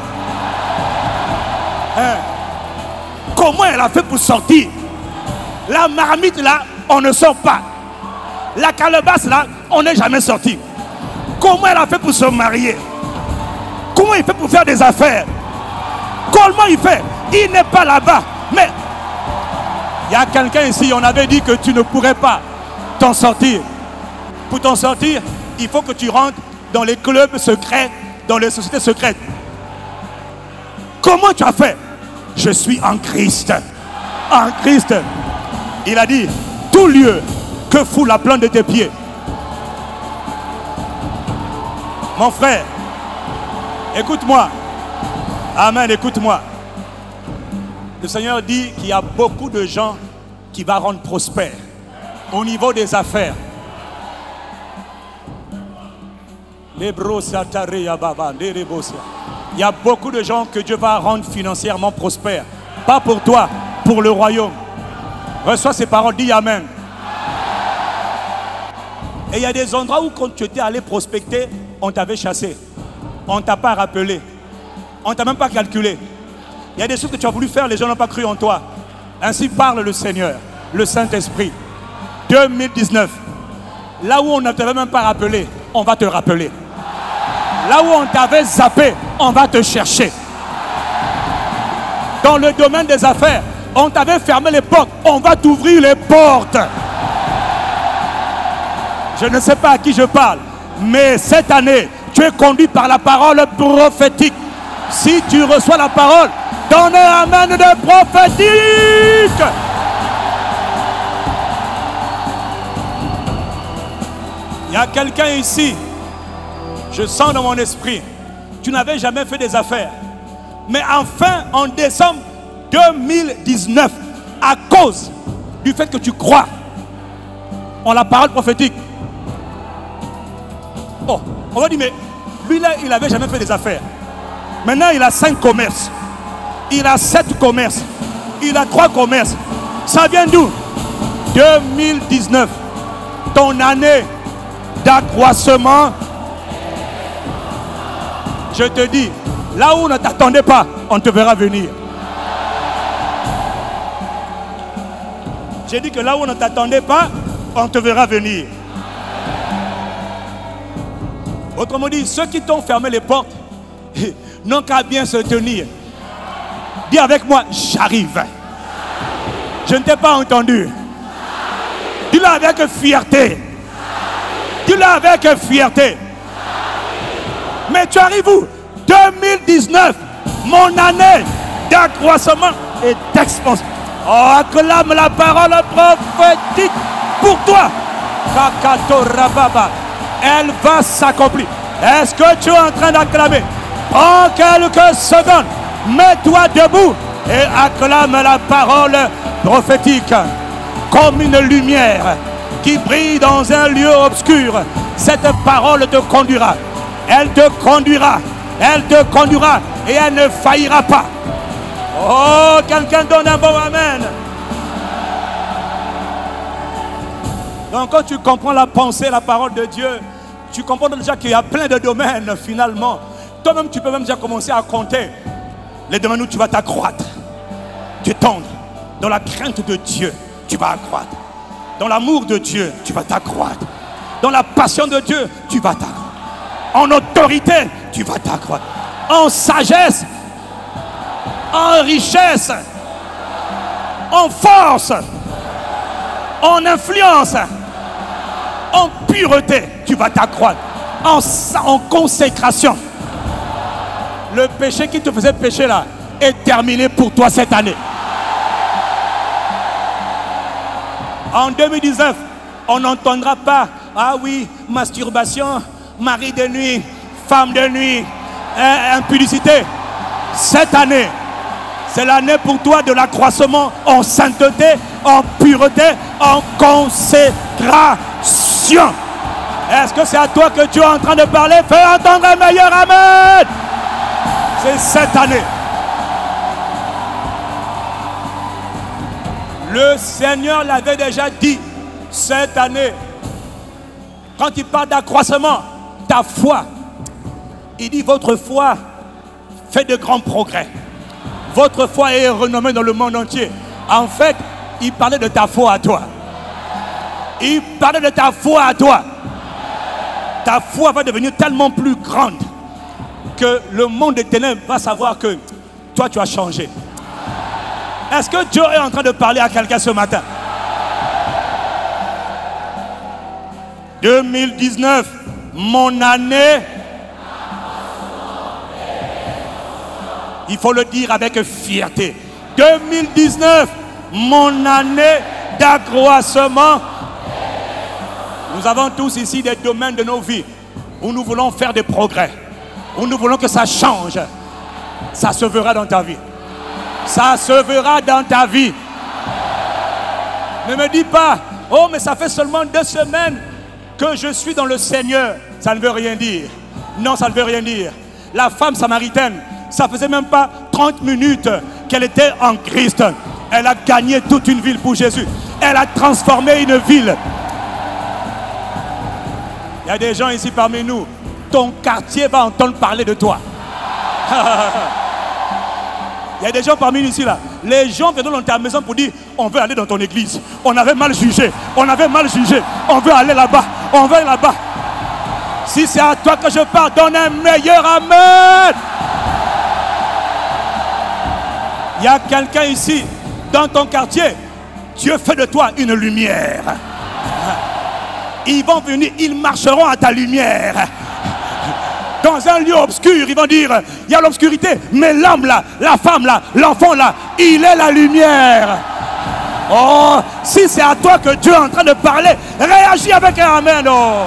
Comment elle a fait pour sortir? La marmite là, on ne sort pas. La calebasse là, on n'est jamais sorti. Comment elle a fait pour se marier? Comment il fait pour faire des affaires? Comment il fait? Il n'est pas là-bas. Mais il y a quelqu'un ici, on avait dit que tu ne pourrais pas t'en sortir. Pour t'en sortir, il faut que tu rentres dans les clubs secrets, dans les sociétés secrètes. Comment tu as fait? Je suis en Christ. En Christ. Il a dit, tout lieu que fout la plante de tes pieds. Mon frère, écoute-moi. Amen, écoute-moi. Le Seigneur dit qu'il y a beaucoup de gens qui vont rendre prospères au niveau des affaires. Il y a beaucoup de gens que Dieu va rendre financièrement prospères. Pas pour toi, pour le royaume. Reçois ces paroles, dis Amen. Et il y a des endroits où quand tu étais allé prospecter, on t'avait chassé. On ne t'a pas rappelé. On ne t'a même pas calculé. Il y a des choses que tu as voulu faire, les gens n'ont pas cru en toi. Ainsi parle le Seigneur, le Saint-Esprit. 2019, là où on ne t'avait même pas rappelé, on va te rappeler. Là où on t'avait zappé, on va te chercher. Dans le domaine des affaires, on t'avait fermé les portes, on va t'ouvrir les portes. Je ne sais pas à qui je parle, mais cette année, tu es conduit par la parole prophétique. Si tu reçois la parole, donne un amen de prophétique. Il y a quelqu'un ici, je sens dans mon esprit, tu n'avais jamais fait des affaires. Mais enfin, en décembre 2019, à cause du fait que tu crois en la parole prophétique, oh, on va dire, mais lui là, il n'avait jamais fait des affaires. Maintenant, il a 5 commerces. Il a 7 commerces. Il a 3 commerces. Ça vient d'où? 2019. Ton année d'accroissement Je te dis, là où on ne t'attendait pas, on te verra venir. J'ai dit que là où on ne t'attendait pas, on te verra venir. Autrement dit, ceux qui t'ont fermé les portes n'ont qu'à bien se tenir. Dis avec moi, j'arrive. Je ne t'ai pas entendu. Dis-le avec fierté. Dis-le avec fierté. Mais tu arrives où? 2019, mon année d'accroissement et d'expansion. Oh, acclame la parole prophétique pour toi. Kakato Rababa. Elle va s'accomplir. Est-ce que tu es en train d'acclamer? Prends quelques secondes. Mets-toi debout et acclame la parole prophétique comme une lumière qui brille dans un lieu obscur. Cette parole te conduira. Elle te conduira. Elle te conduira et elle ne faillira pas. Oh, quelqu'un donne un bon amen. Donc quand tu comprends la pensée, la parole de Dieu, tu comprends déjà qu'il y a plein de domaines finalement. Toi-même, tu peux même déjà commencer à compter les domaines où tu vas t'accroître. Tu tendre. Dans la crainte de Dieu, tu vas accroître. Dans l'amour de Dieu, tu vas t'accroître. Dans la passion de Dieu, tu vas t'accroître. En autorité, tu vas t'accroître. En sagesse, en richesse, en force, en influence, en pureté, tu vas t'accroître. En consécration. Le péché qui te faisait pécher là est terminé pour toi cette année. En 2019, on n'entendra pas, ah oui, masturbation, mari de nuit, femme de nuit, impudicité. Cette année, c'est l'année pour toi de l'accroissement en sainteté, en pureté, en consécration. Est-ce que c'est à toi que tu es en train de parler? Fais entendre un meilleur amen. C'est cette année. Le Seigneur l'avait déjà dit. Cette année, quand il parle d'accroissement, ta foi, il dit votre foi fait de grands progrès. Votre foi est renommée dans le monde entier. En fait, il parlait de ta foi à toi. Il parlait de ta foi à toi. Ta foi va devenir tellement plus grande que le monde des ténèbres va savoir que toi tu as changé. Est-ce que Dieu est en train de parler à quelqu'un ce matin? 2019, mon année. Il faut le dire avec fierté. 2019, mon année d'accroissement. Nous avons tous ici des domaines de nos vies où nous voulons faire des progrès, où nous voulons que ça change. Ça se verra dans ta vie. Ça se verra dans ta vie. Ne me dis pas, oh mais ça fait seulement 2 semaines que je suis dans le Seigneur. Ça ne veut rien dire. Non, ça ne veut rien dire. La femme samaritaine, ça faisait même pas 30 minutes qu'elle était en Christ. Elle a gagné toute une ville pour Jésus. Elle a transformé une ville. Il y a des gens ici parmi nous, ton quartier va entendre parler de toi. Il y a des gens parmi nous ici là. Les gens viennent dans ta maison pour dire on veut aller dans ton église. On avait mal jugé. On avait mal jugé. On veut aller là-bas. On veut aller là-bas. Si c'est à toi que je parle, donne un meilleur amen. Il y a quelqu'un ici dans ton quartier. Dieu fait de toi une lumière. Ils vont venir, ils marcheront à ta lumière. Dans un lieu obscur, ils vont dire, il y a l'obscurité, mais l'homme là, la femme là, l'enfant là, il est la lumière. Oh, si c'est à toi que Dieu est en train de parler, réagis avec un amen. Oh.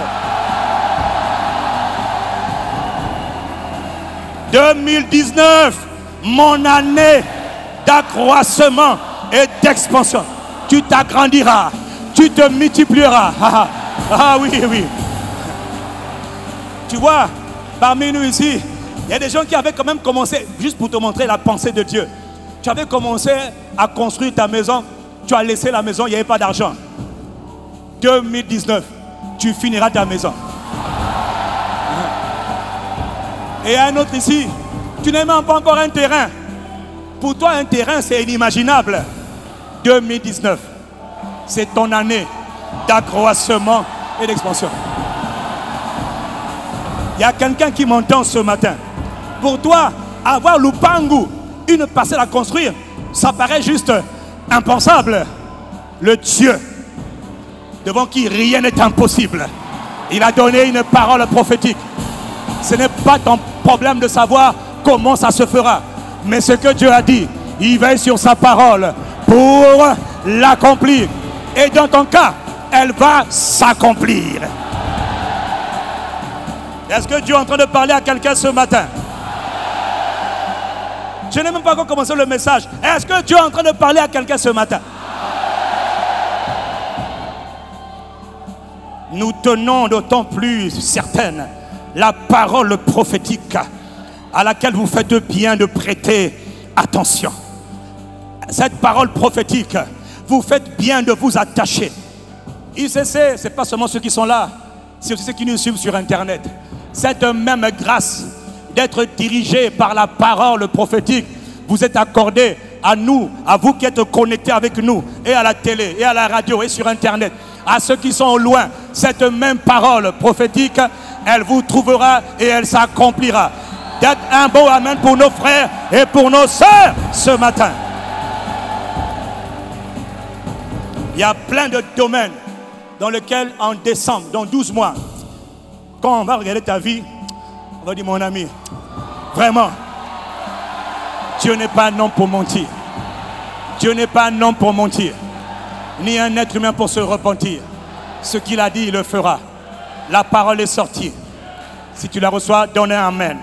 2019, mon année d'accroissement et d'expansion. Tu t'agrandiras, tu te multiplieras. Ah oui, oui. Tu vois, parmi nous ici, il y a des gens qui avaient quand même commencé, juste pour te montrer la pensée de Dieu. Tu avais commencé à construire ta maison, tu as laissé la maison, il n'y avait pas d'argent. 2019, tu finiras ta maison. Et un autre ici, tu n'as même pas encore un terrain. Pour toi, un terrain, c'est inimaginable. 2019, c'est ton année d'accroissement et d'expansion. Il y a quelqu'un qui m'entend ce matin. Pour toi, avoir Lupangu, une parcelle à construire, ça paraît juste impensable. Le Dieu devant qui rien n'est impossible, il a donné une parole prophétique. Ce n'est pas ton problème de savoir comment ça se fera, mais ce que Dieu a dit, il veille sur sa parole pour l'accomplir. Et dans ton cas, elle va s'accomplir. Est-ce que Dieu est en train de parler à quelqu'un ce matin? Je n'ai même pas encore commencé le message. Est-ce que Dieu est en train de parler à quelqu'un ce matin? Nous tenons d'autant plus certaine la parole prophétique à laquelle vous faites bien de prêter attention. Cette parole prophétique, vous faites bien de vous attacher. ICC, ce n'est pas seulement ceux qui sont là, c'est aussi ceux qui nous suivent sur Internet. Cette même grâce d'être dirigé par la parole prophétique vous est accordée à nous, à vous qui êtes connectés avec nous, et à la télé, et à la radio, et sur Internet. À ceux qui sont au loin, cette même parole prophétique, elle vous trouvera et elle s'accomplira. Dites un beau amen pour nos frères et pour nos sœurs ce matin. Il y a plein de domaines dans lesquels en décembre, dans 12 mois, quand on va regarder ta vie, on va dire mon ami, vraiment, Dieu n'est pas un homme pour mentir. Dieu n'est pas un homme pour mentir, ni un être humain pour se repentir. Ce qu'il a dit, il le fera. La parole est sortie. Si tu la reçois, donnez un amen.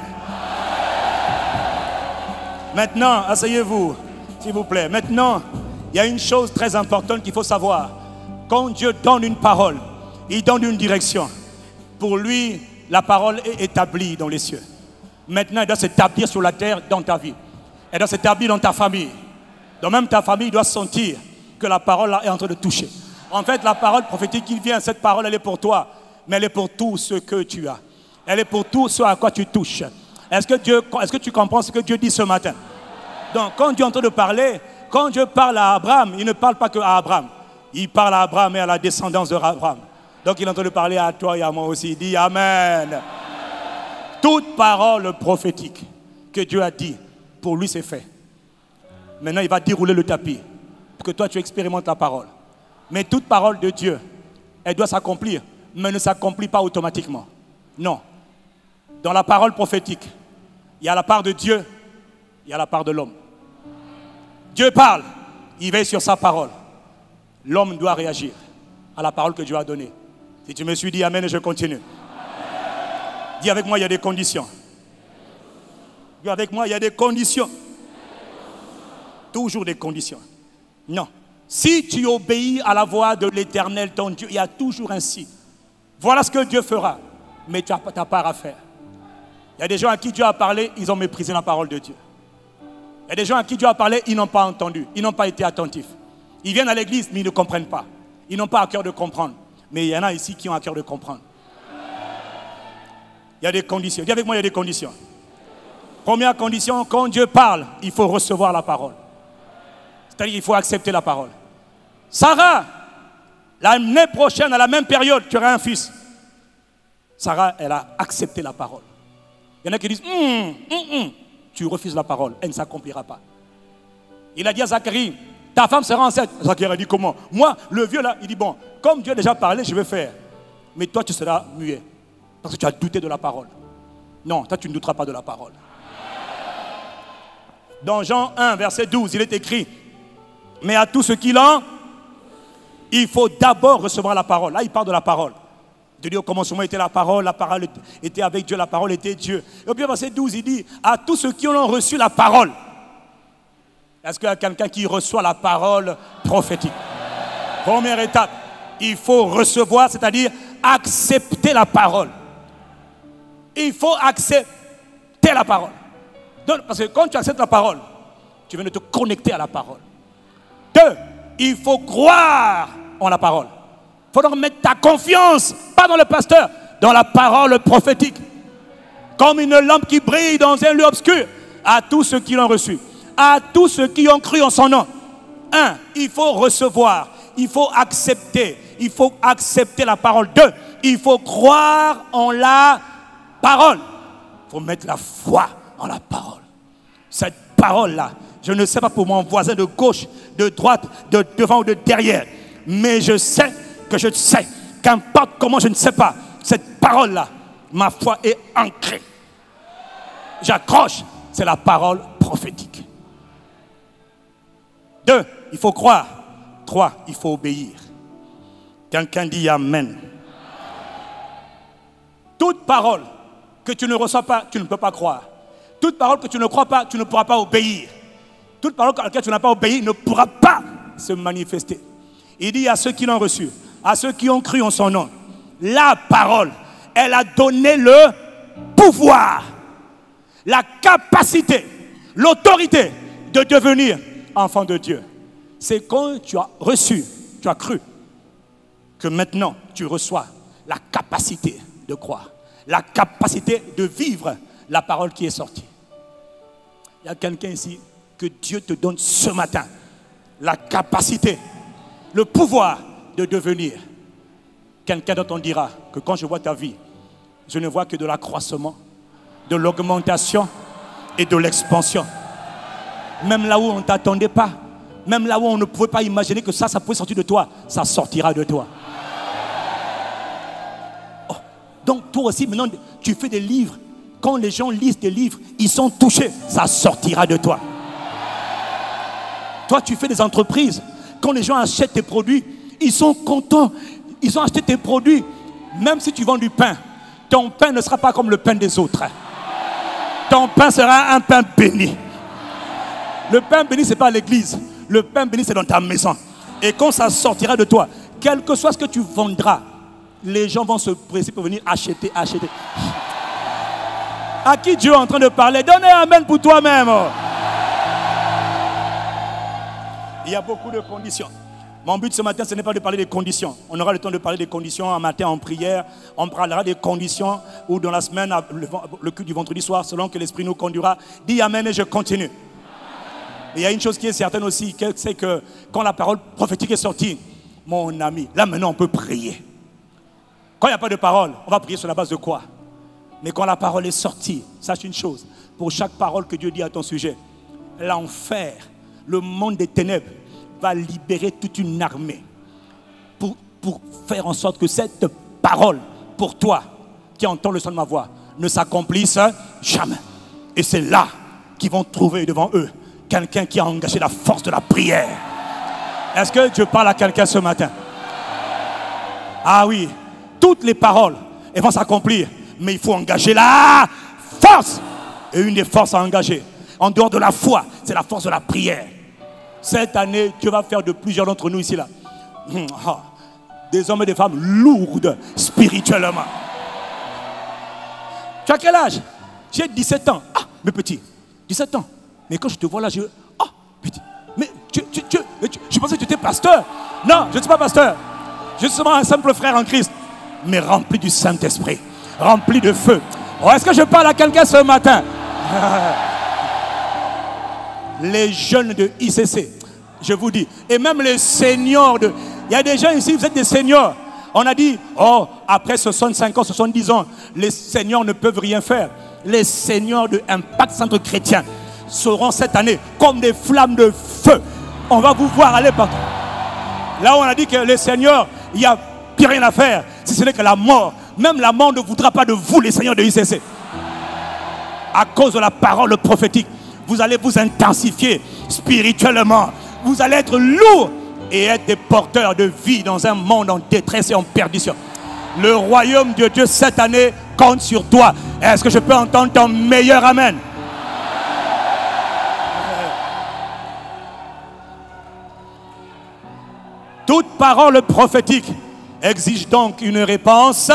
Maintenant, asseyez-vous, s'il vous plaît. Maintenant, il y a une chose très importante qu'il faut savoir. Quand Dieu donne une parole, il donne une direction. Pour lui, la parole est établie dans les cieux. Maintenant, elle doit s'établir sur la terre dans ta vie. Elle doit s'établir dans ta famille. Donc même ta famille doit sentir que la parole là est en train de toucher. En fait, la parole prophétique qui vient, cette parole, elle est pour toi. Mais elle est pour tout ce que tu as. Elle est pour tout ce à quoi tu touches. Est-ce que tu comprends ce que Dieu dit ce matin? Donc, quand Dieu est en train de parler, quand Dieu parle à Abraham, il ne parle pas que à Abraham. Il parle à Abraham et à la descendance d'Abraham. Donc, il est en train de parler à toi et à moi aussi. Il dit Amen. Toute parole prophétique que Dieu a dit, pour lui, c'est fait. Maintenant, il va dérouler le tapis pour que toi, tu expérimentes la parole. Mais toute parole de Dieu, elle doit s'accomplir, mais elle ne s'accomplit pas automatiquement. Non. Dans la parole prophétique, il y a la part de Dieu, il y a la part de l'homme. Dieu parle, il veille sur sa parole. L'homme doit réagir à la parole que Dieu a donnée. Si tu me suis dit Amen et je continue. Amen. Dis avec moi, il y a des conditions. Dis avec moi, il y a des conditions. Toujours des conditions. Non. Si tu obéis à la voix de l'Éternel, ton Dieu, il y a toujours un si. Voilà ce que Dieu fera. Mais tu as ta part à faire. Il y a des gens à qui Dieu a parlé, ils ont méprisé la parole de Dieu. Il y a des gens à qui Dieu a parlé, ils n'ont pas entendu. Ils n'ont pas été attentifs. Ils viennent à l'église, mais ils ne comprennent pas. Ils n'ont pas à cœur de comprendre. Mais il y en a ici qui ont à cœur de comprendre. Il y a des conditions. Dis avec moi, il y a des conditions. Première condition, quand Dieu parle, il faut recevoir la parole. C'est-à-dire qu'il faut accepter la parole. Sarah, l'année prochaine, à la même période, tu auras un fils. Sarah, elle a accepté la parole. Il y en a qui disent, tu refuses la parole, elle ne s'accomplira pas. Il a dit à Zacharie, ta femme sera enceinte. Zacharie a dit comment? Moi, le vieux là, il dit, bon, comme Dieu a déjà parlé, je vais faire. Mais toi, tu seras muet. Parce que tu as douté de la parole. Non, toi, tu ne douteras pas de la parole. Dans Jean 1, verset 12, il est écrit, mais à tout ce qu'il en, il faut d'abord recevoir la parole. Là, il parle de la parole. De dire au commencement était la parole était avec Dieu, la parole était Dieu. Et puis, verset 12, il dit, à tous ceux qui ont reçu la parole. Est-ce qu'il y a quelqu'un qui reçoit la parole prophétique? Première étape, il faut recevoir, c'est-à-dire accepter la parole. Il faut accepter la parole. Donc, parce que quand tu acceptes la parole, tu viens de te connecter à la parole. 2, il faut croire en la parole. Il faut donc mettre ta confiance, pas dans le pasteur, dans la parole prophétique. comme une lampe qui brille dans un lieu obscur, à tous ceux qui l'ont reçu, à tous ceux qui ont cru en son nom. Il faut recevoir, il faut accepter la parole. 2, il faut croire en la parole. Il faut mettre la foi en la parole. Cette parole-là, je ne sais pas pour mon voisin de gauche, de droite, de devant ou de derrière, mais je sais que je sais, qu'importe comment je ne sais pas, cette parole-là, ma foi est ancrée. J'accroche, c'est la parole prophétique. 2, il faut croire. 3, il faut obéir. Quelqu'un dit Amen. Toute parole que tu ne reçois pas, tu ne peux pas croire. Toute parole que tu ne crois pas, tu ne pourras pas obéir. Toute parole à laquelle tu n'as pas obéi ne pourra pas se manifester. Il dit à ceux qui l'ont reçu, à ceux qui ont cru en son nom, la parole, elle a donné le pouvoir, la capacité, l'autorité de devenir enfant de Dieu. C'est quand tu as reçu, tu as cru, que maintenant tu reçois la capacité de croire, la capacité de vivre la parole qui est sortie. Il y a quelqu'un ici, que Dieu te donne ce matin la capacité, le pouvoir de devenir. Quelqu'un d'autre dira que quand je vois ta vie, je ne vois que de l'accroissement, de l'augmentation et de l'expansion. Même là où on ne t'attendait pas, même là où on ne pouvait pas imaginer que ça pouvait sortir de toi, ça sortira de toi. Oh, donc toi aussi, maintenant, tu fais des livres. Quand les gens lisent des livres, ils sont touchés, ça sortira de toi. Toi, tu fais des entreprises. Quand les gens achètent tes produits, ils sont contents. Ils ont acheté tes produits. Même si tu vends du pain, ton pain ne sera pas comme le pain des autres. Ton pain sera un pain béni. Le pain béni, ce n'est pas à l'église. Le pain béni, c'est dans ta maison. Et quand ça sortira de toi, quel que soit ce que tu vendras, les gens vont se presser pour venir acheter. À qui Dieu est en train de parler? Donnez amen pour toi-même. Il y a beaucoup de conditions. Mon but ce matin, ce n'est pas de parler des conditions. On aura le temps de parler des conditions un matin en prière. On parlera des conditions ou dans la semaine, le culte du vendredi soir, selon que l'Esprit nous conduira. Dis amen et je continue. Il y a une chose qui est certaine aussi, c'est que quand la parole prophétique est sortie, mon ami, là maintenant on peut prier. Quand il n'y a pas de parole, on va prier sur la base de quoi? Mais quand la parole est sortie, sache une chose, pour chaque parole que Dieu dit à ton sujet, l'enfer, le monde des ténèbres va libérer toute une armée pour faire en sorte que cette parole, pour toi, qui entend le son de ma voix, ne s'accomplisse jamais. Et c'est là qu'ils vont trouver devant eux quelqu'un qui a engagé la force de la prière. Est-ce que Dieu parle à quelqu'un ce matin? Ah oui, toutes les paroles, elles vont s'accomplir, mais il faut engager la force. Et une des forces à engager, en dehors de la foi, c'est la force de la prière. Cette année, Dieu va faire de plusieurs d'entre nous ici là des hommes et des femmes lourdes spirituellement. Tu as quel âge? J'ai 17 ans. Ah, mais petit, 17 ans. Mais quand je te vois là, petit. Mais je pensais que tu étais pasteur. Non, je ne suis pas pasteur. Je suis seulement un simple frère en Christ, mais rempli du Saint-Esprit, rempli de feu. Oh, est-ce que je parle à quelqu'un ce matin? Les jeunes de ICC, je vous dis, et même les seniors il y a des gens ici, vous êtes des seniors. On a dit, oh, après 65 ans, 70 ans, les seniors ne peuvent rien faire. Les seniors de Impact Centre Chrétien seront cette année comme des flammes de feu. On va vous voir aller partout. Là où on a dit que les seniors, il n'y a plus rien à faire, si ce n'est que la mort. Même la mort ne voudra pas de vous, les seigneurs de ICC. À cause de la parole prophétique, vous allez vous intensifier spirituellement. Vous allez être lourds et être des porteurs de vie dans un monde en détresse et en perdition. Le royaume de Dieu cette année compte sur toi. Est-ce que je peux entendre ton meilleur amen? Toute parole prophétique exige donc une réponse,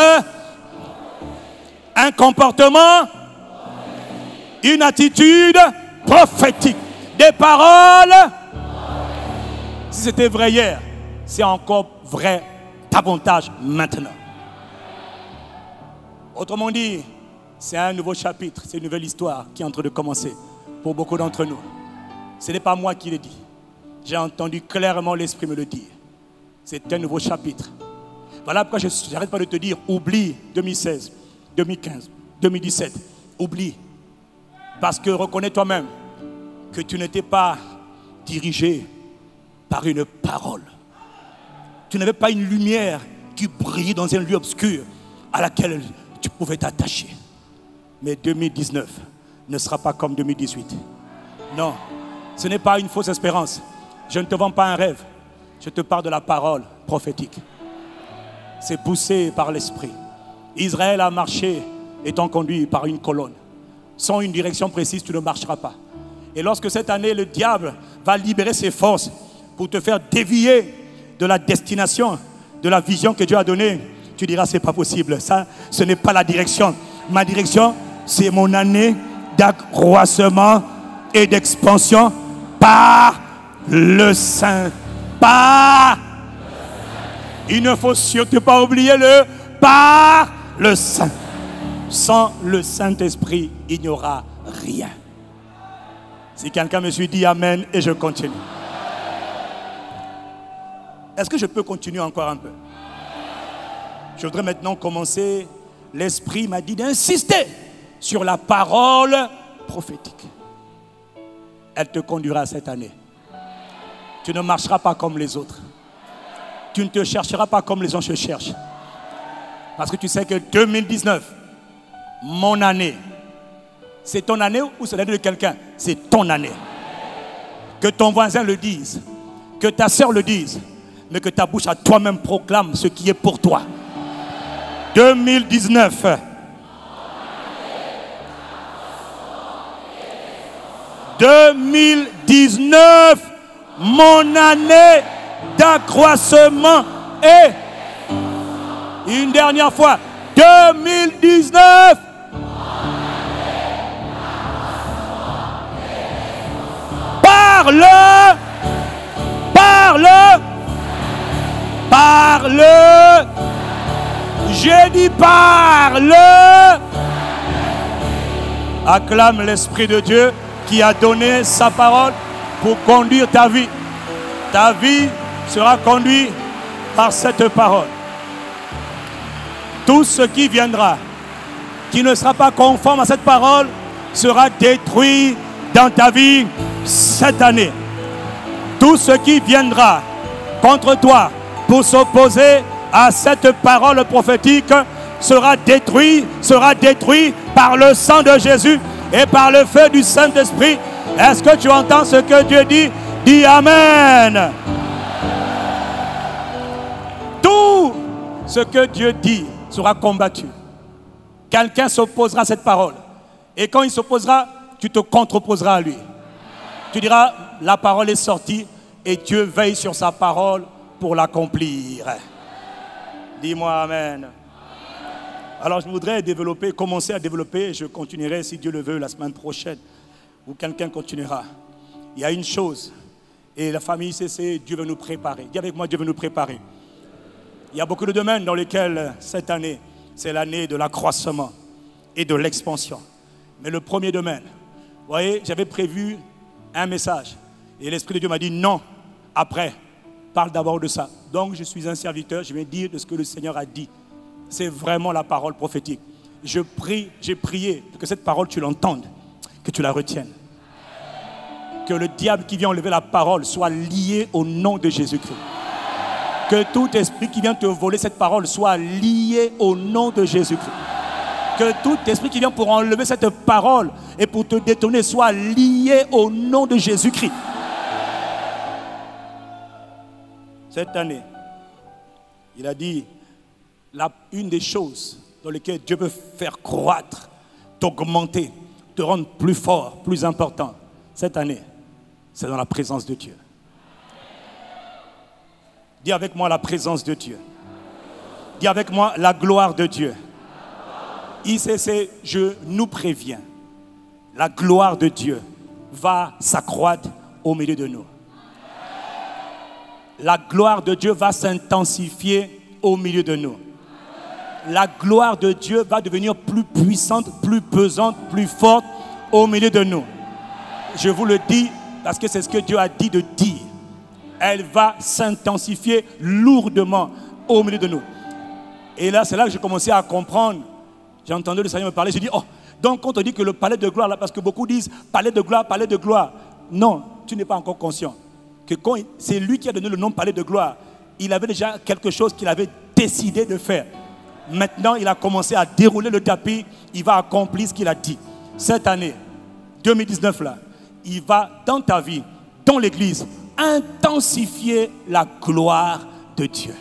un comportement, une attitude prophétique. Des paroles. Si c'était vrai hier, c'est encore vrai davantage maintenant. Autrement dit, C'est un nouveau chapitre, c'est une nouvelle histoire qui est en train de commencer pour beaucoup d'entre nous. Ce n'est pas moi qui l'ai dit. J'ai entendu clairement l'Esprit me le dire. C'est un nouveau chapitre. Voilà pourquoi je n'arrête pas de te dire, oublie 2016, 2015, 2017. Oublie. Parce que reconnais toi-même que tu n'étais pas dirigé par une parole. Tu n'avais pas une lumière qui brillait dans un lieu obscur à laquelle tu pouvais t'attacher. Mais 2019 ne sera pas comme 2018. Non, ce n'est pas une fausse espérance. Je ne te vends pas un rêve. Je te parle de la parole prophétique. C'est poussé par l'Esprit. Israël a marché étant conduit par une colonne. Sans une direction précise, tu ne marcheras pas. Et lorsque cette année, le diable va libérer ses forces pour te faire dévier de la destination, de la vision que Dieu a donnée, tu diras, c'est pas possible. Ça, ce n'est pas la direction. Ma direction, c'est mon année d'accroissement et d'expansion par le Saint. Par. Il ne faut surtout pas oublier le par le Saint. Sans le Saint-Esprit, il n'y aura rien. Si quelqu'un me suit, dit Amen et je continue. Est-ce que je peux continuer encore un peu? Je voudrais maintenant commencer. L'Esprit m'a dit d'insister sur la parole prophétique. Elle te conduira cette année. Tu ne marcheras pas comme les autres. Tu ne te chercheras pas comme les gens se cherchent. Parce que tu sais que 2019, mon année, c'est ton année ou c'est l'année de quelqu'un? C'est ton année. Que ton voisin le dise, que ta soeur le dise, mais que ta bouche à toi-même proclame ce qui est pour toi. 2019. « 2019, mon année d'accroissement est... » Une dernière fois. 2019. Parle. Parle. Parle. J'ai dit parle. Acclame l'Esprit de Dieu qui a donné sa parole pour conduire ta vie. Ta vie sera conduite par cette parole. Tout ce qui viendra, qui ne sera pas conforme à cette parole, sera détruit dans ta vie cette année. Tout ce qui viendra contre toi pour s'opposer à cette parole prophétique sera détruit par le sang de Jésus et par le feu du Saint-Esprit. Est-ce que tu entends ce que Dieu dit? Dis Amen. Tout ce que Dieu dit sera combattu. Quelqu'un s'opposera à cette parole. Et quand il s'opposera, tu te contre-opposeras à lui. Tu diras, la parole est sortie et Dieu veille sur sa parole pour l'accomplir. Dis-moi Amen. Alors je voudrais commencer à développer, je continuerai si Dieu le veut la semaine prochaine, ou quelqu'un continuera. Il y a une chose, et la famille CC, Dieu veut nous préparer. Dis avec moi, Dieu veut nous préparer. Il y a beaucoup de domaines dans lesquels cette année, c'est l'année de l'accroissement et de l'expansion. Mais le premier domaine, vous voyez, j'avais prévu un message. Et l'Esprit de Dieu m'a dit non, après, parle d'abord de ça. Donc je suis un serviteur, je vais dire de ce que le Seigneur a dit. C'est vraiment la parole prophétique. J'ai prié que cette parole tu l'entendes, que tu la retiennes. Que le diable qui vient enlever la parole soit lié au nom de Jésus-Christ. Que tout esprit qui vient te voler cette parole soit lié au nom de Jésus-Christ. Que tout esprit qui vient pour enlever cette parole et pour te détourner soit lié au nom de Jésus-Christ. Cette année, il a dit, une des choses dans lesquelles Dieu veut faire croître, t'augmenter, te rendre plus fort, plus important, cette année, c'est dans la présence de Dieu. Dis avec moi la présence de Dieu. Dis avec moi la gloire de Dieu. ICC, je nous préviens, la gloire de Dieu va s'accroître au milieu de nous. La gloire de Dieu va s'intensifier au milieu de nous. la gloire de Dieu va devenir plus puissante, plus pesante, plus forte au milieu de nous. Je vous le dis parce que c'est ce que Dieu a dit de dire. Elle va s'intensifier lourdement au milieu de nous. Et là, c'est là que j'ai commencé à comprendre. J'ai entendu le Seigneur me parler. J'ai dit, oh, donc quand on dit que le palais de gloire, là, parce que beaucoup disent palais de gloire, palais de gloire. Non, tu n'es pas encore conscient que quand c'est lui qui a donné le nom palais de gloire, il avait déjà quelque chose qu'il avait décidé de faire. Maintenant, il a commencé à dérouler le tapis. Il va accomplir ce qu'il a dit. Cette année, 2019 là, il va dans ta vie, dans l'église, intensifier la gloire de Dieu.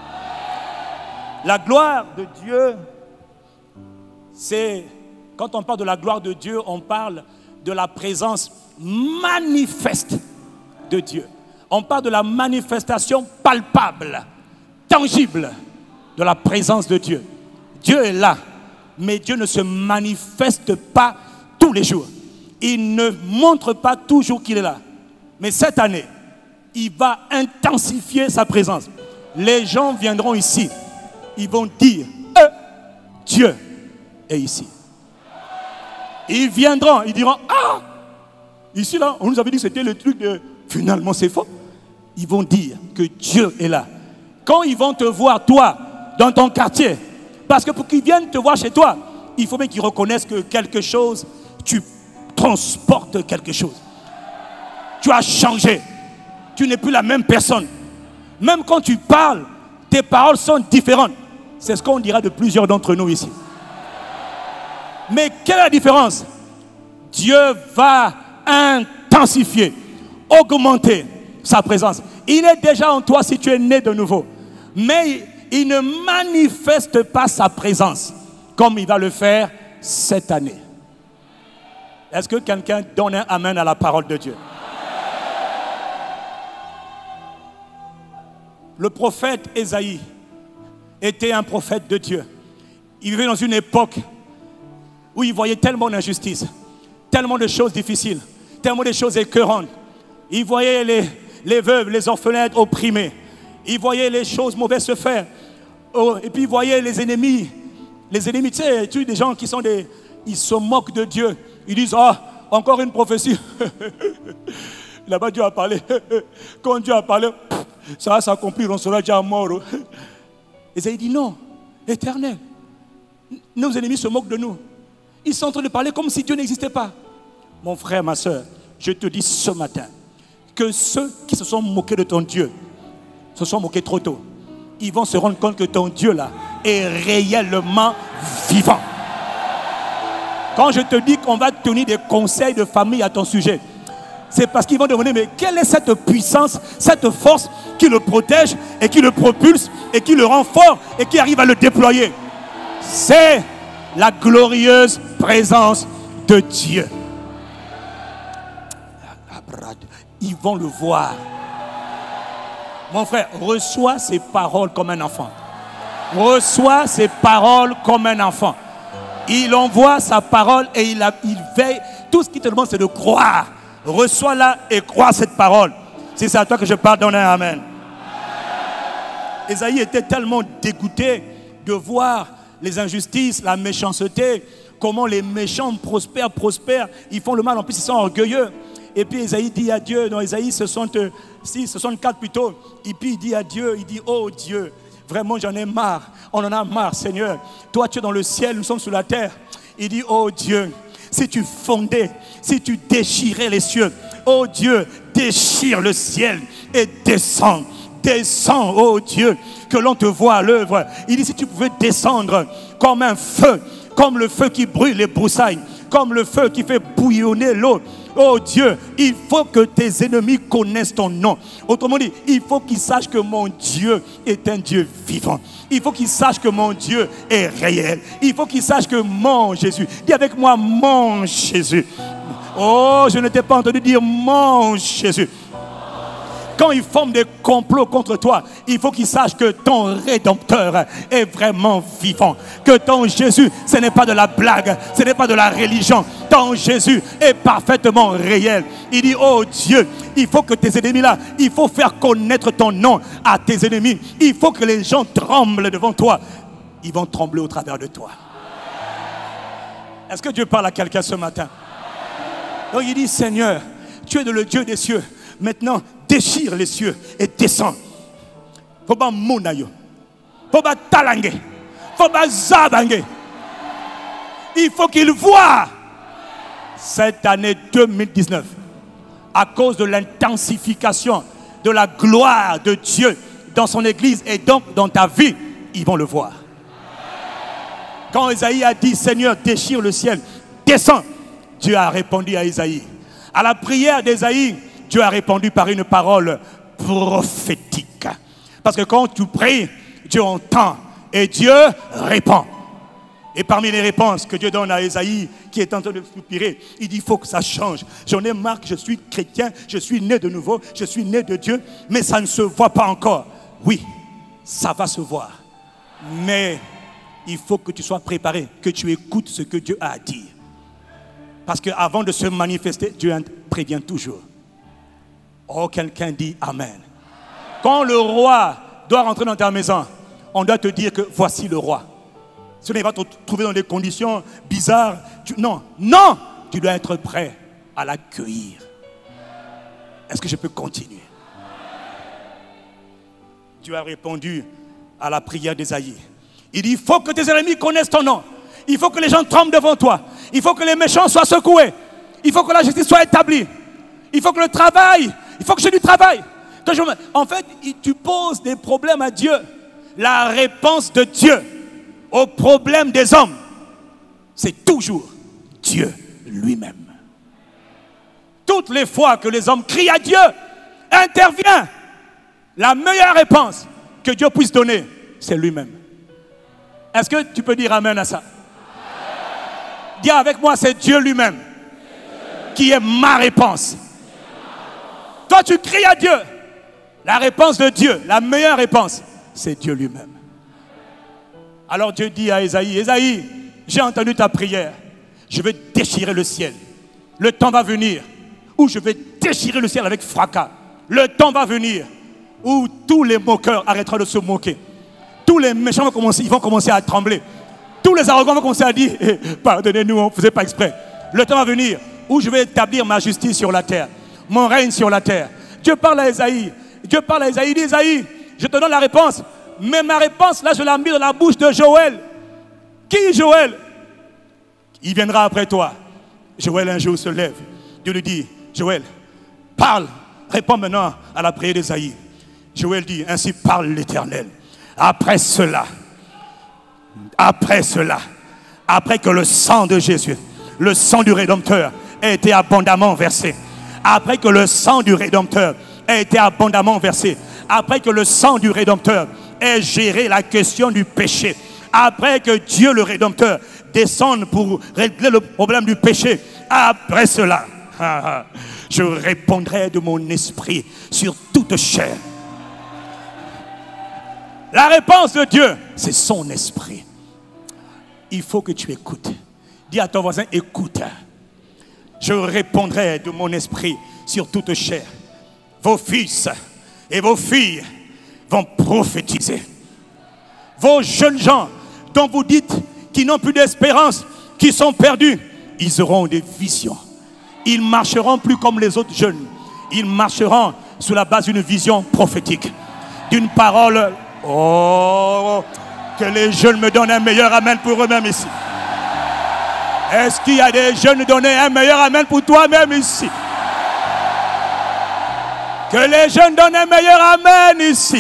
La gloire de Dieu, c'est, quand on parle de la gloire de Dieu, on parle de la présence manifeste de Dieu. On parle de la manifestation palpable, tangible de la présence de Dieu. Dieu est là, mais Dieu ne se manifeste pas tous les jours. Il ne montre pas toujours qu'il est là. Mais cette année, il va intensifier sa présence. Les gens viendront ici. Ils vont dire, Dieu est ici. Ils viendront, ils diront, ah, ici là, on nous avait dit que c'était le truc de, finalement c'est faux. Ils vont dire que Dieu est là. Quand ils vont te voir, toi, dans ton quartier, parce que pour qu'ils viennent te voir chez toi, il faut bien qu'ils reconnaissent que quelque chose, tu transportes quelque chose. Tu as changé. Tu n'es plus la même personne. Même quand tu parles, tes paroles sont différentes. C'est ce qu'on dira de plusieurs d'entre nous ici. Mais quelle est la différence? Dieu va intensifier, augmenter sa présence. Il est déjà en toi si tu es né de nouveau. Mais il ne manifeste pas sa présence comme il va le faire cette année. Est-ce que quelqu'un donne un amen à la parole de Dieu? Le prophète Ésaïe était un prophète de Dieu. Il vivait dans une époque où il voyait tellement d'injustices, tellement de choses difficiles, tellement de choses écœurantes. Il voyait les veuves, les orphelins être opprimés. Il voyait les choses mauvaises se faire. Oh, et puis il voyait les ennemis. Les ennemis, tu sais, des gens qui sont des... Ils se moquent de Dieu. Ils disent, oh, encore une prophétie. Là-bas, Dieu a parlé. Quand Dieu a parlé, ça va s'accomplir, on sera déjà mort. Isaïe dit, non, Éternel, nos ennemis se moquent de nous. Ils sont en train de parler comme si Dieu n'existait pas. Mon frère, ma soeur, je te dis ce matin que ceux qui se sont moqués de ton Dieu se sont moqués trop tôt. Ils vont se rendre compte que ton Dieu là est réellement vivant. Quand je te dis qu'on va tenir des conseils de famille à ton sujet, c'est parce qu'ils vont demander, mais quelle est cette puissance, cette force qui le protège et qui le propulse et qui le rend fort et qui arrive à le déployer? C'est la glorieuse présence de Dieu. Ils vont le voir. Mon frère, reçois ces paroles comme un enfant. Reçois ces paroles comme un enfant. Il envoie sa parole et il veille. Tout ce qu'il te demande, c'est de croire. Reçois-la et crois cette parole. Si c'est à toi que je parle, donne un amen. Ésaïe était tellement dégoûté de voir les injustices, la méchanceté, comment les méchants prospèrent. Ils font le mal, en plus ils sont orgueilleux. Et puis Ésaïe dit à Dieu, dans Ésaïe 64 plutôt, et puis il dit à Dieu, il dit, oh Dieu, vraiment j'en ai marre, on en a marre Seigneur. Toi tu es dans le ciel, nous sommes sur la terre. Il dit, oh Dieu, si tu fondais, si tu déchirais les cieux, oh Dieu, déchire le ciel et descends. Descends, oh Dieu, que l'on te voit à l'œuvre. Il dit, si tu pouvais descendre comme un feu, comme le feu qui brûle les broussailles, comme le feu qui fait bouillonner l'eau. Oh Dieu, il faut que tes ennemis connaissent ton nom. Autrement dit, il faut qu'ils sachent que mon Dieu est un Dieu vivant. Il faut qu'ils sachent que mon Dieu est réel. Il faut qu'ils sachent que mon Jésus, dis avec moi, mon Jésus. Oh, je ne t'ai pas entendu dire mon Jésus. Quand ils forment des complots contre toi, il faut qu'ils sachent que ton Rédempteur est vraiment vivant. Que ton Jésus, ce n'est pas de la blague, ce n'est pas de la religion. Ton Jésus est parfaitement réel. Il dit, oh Dieu, il faut que tes ennemis là, il faut faire connaître ton nom à tes ennemis. Il faut que les gens tremblent devant toi. ils vont trembler au travers de toi. Est-ce que Dieu parle à quelqu'un ce matin? Donc il dit, Seigneur, tu es le Dieu des cieux. Maintenant, déchire les cieux et descends. Faut pas monayo. Faut pas talangue. Faut pas zabangue. Il faut qu'il voie cette année 2019, à cause de l'intensification de la gloire de Dieu dans son église et donc dans ta vie, ils vont le voir. Quand Isaïe a dit, Seigneur, déchire le ciel, descends, Dieu a répondu à Isaïe. À la prière d'Isaïe, Dieu a répondu par une parole prophétique. Parce que quand tu pries, Dieu entend et Dieu répond. Et parmi les réponses que Dieu donne à Isaïe, qui est en train de soupirer, il dit, il faut que ça change. J'en ai marre que je suis chrétien, je suis né de nouveau, je suis né de Dieu, mais ça ne se voit pas encore. Oui, ça va se voir. Mais il faut que tu sois préparé, que tu écoutes ce que Dieu a à dire. Parce qu'avant de se manifester, Dieu prévient toujours. Oh, quelqu'un dit Amen. Quand le roi doit rentrer dans ta maison, on doit te dire que voici le roi. Sinon, il va te trouver dans des conditions bizarres. Non, tu dois être prêt à l'accueillir. Est-ce que je peux continuer? Dieu a répondu à la prière d'Isaïe. Il dit, il faut que tes ennemis connaissent ton nom. Il faut que les gens tremblent devant toi. Il faut que les méchants soient secoués. Il faut que la justice soit établie. Il faut que le travail, il faut que j'ai du travail. En fait, tu poses des problèmes à Dieu. La réponse de Dieu aux problèmes des hommes, c'est toujours Dieu lui-même. Toutes les fois que les hommes crient à Dieu, intervient. La meilleure réponse que Dieu puisse donner, c'est lui-même. Est-ce que tu peux dire Amen à ça? Dis avec moi, c'est Dieu lui-même qui est ma réponse. Toi, tu cries à Dieu. La réponse de Dieu, la meilleure réponse, c'est Dieu lui-même. Alors Dieu dit à Isaïe, Isaïe, j'ai entendu ta prière. Je vais déchirer le ciel. Le temps va venir où je vais déchirer le ciel avec fracas. Le temps va venir où tous les moqueurs arrêteront de se moquer. Tous les méchants vont commencer à trembler. Tous les arrogants vont commencer à dire, pardonnez-nous, on ne faisait pas exprès. Le temps va venir où je vais établir ma justice sur la terre. Mon règne sur la terre. Dieu parle à Isaïe. Dieu parle à Isaïe. Il dit, Isaïe, je te donne la réponse. Mais ma réponse, là, je l'ai mis dans la bouche de Joël. Qui Joël? Il viendra après toi. Joël un jour se lève. Dieu lui dit, Joël, parle. Réponds maintenant à la prière d'Isaïe. Joël dit, ainsi parle l'Éternel. Après cela, après que le sang de Jésus, le sang du Rédempteur, ait été abondamment versé. Après que le sang du Rédempteur ait été abondamment versé. Après que le sang du Rédempteur ait géré la question du péché. Après que Dieu le Rédempteur descende pour régler le problème du péché. Après cela, je répondrai de mon esprit sur toute chair. La réponse de Dieu, c'est son esprit. Il faut que tu écoutes. Dis à ton voisin, écoute. Je répondrai de mon esprit sur toute chair. Vos fils et vos filles vont prophétiser. Vos jeunes gens dont vous dites qu'ils n'ont plus d'espérance, qui sont perdus, ils auront des visions. Ils marcheront plus comme les autres jeunes. Ils marcheront sous la base d'une vision prophétique, d'une parole. Oh, que les jeunes me donnent un meilleur amen pour eux-mêmes ici. Est-ce qu'il y a des jeunes donnés un meilleur amen pour toi-même ici? Que les jeunes donnent un meilleur amen ici.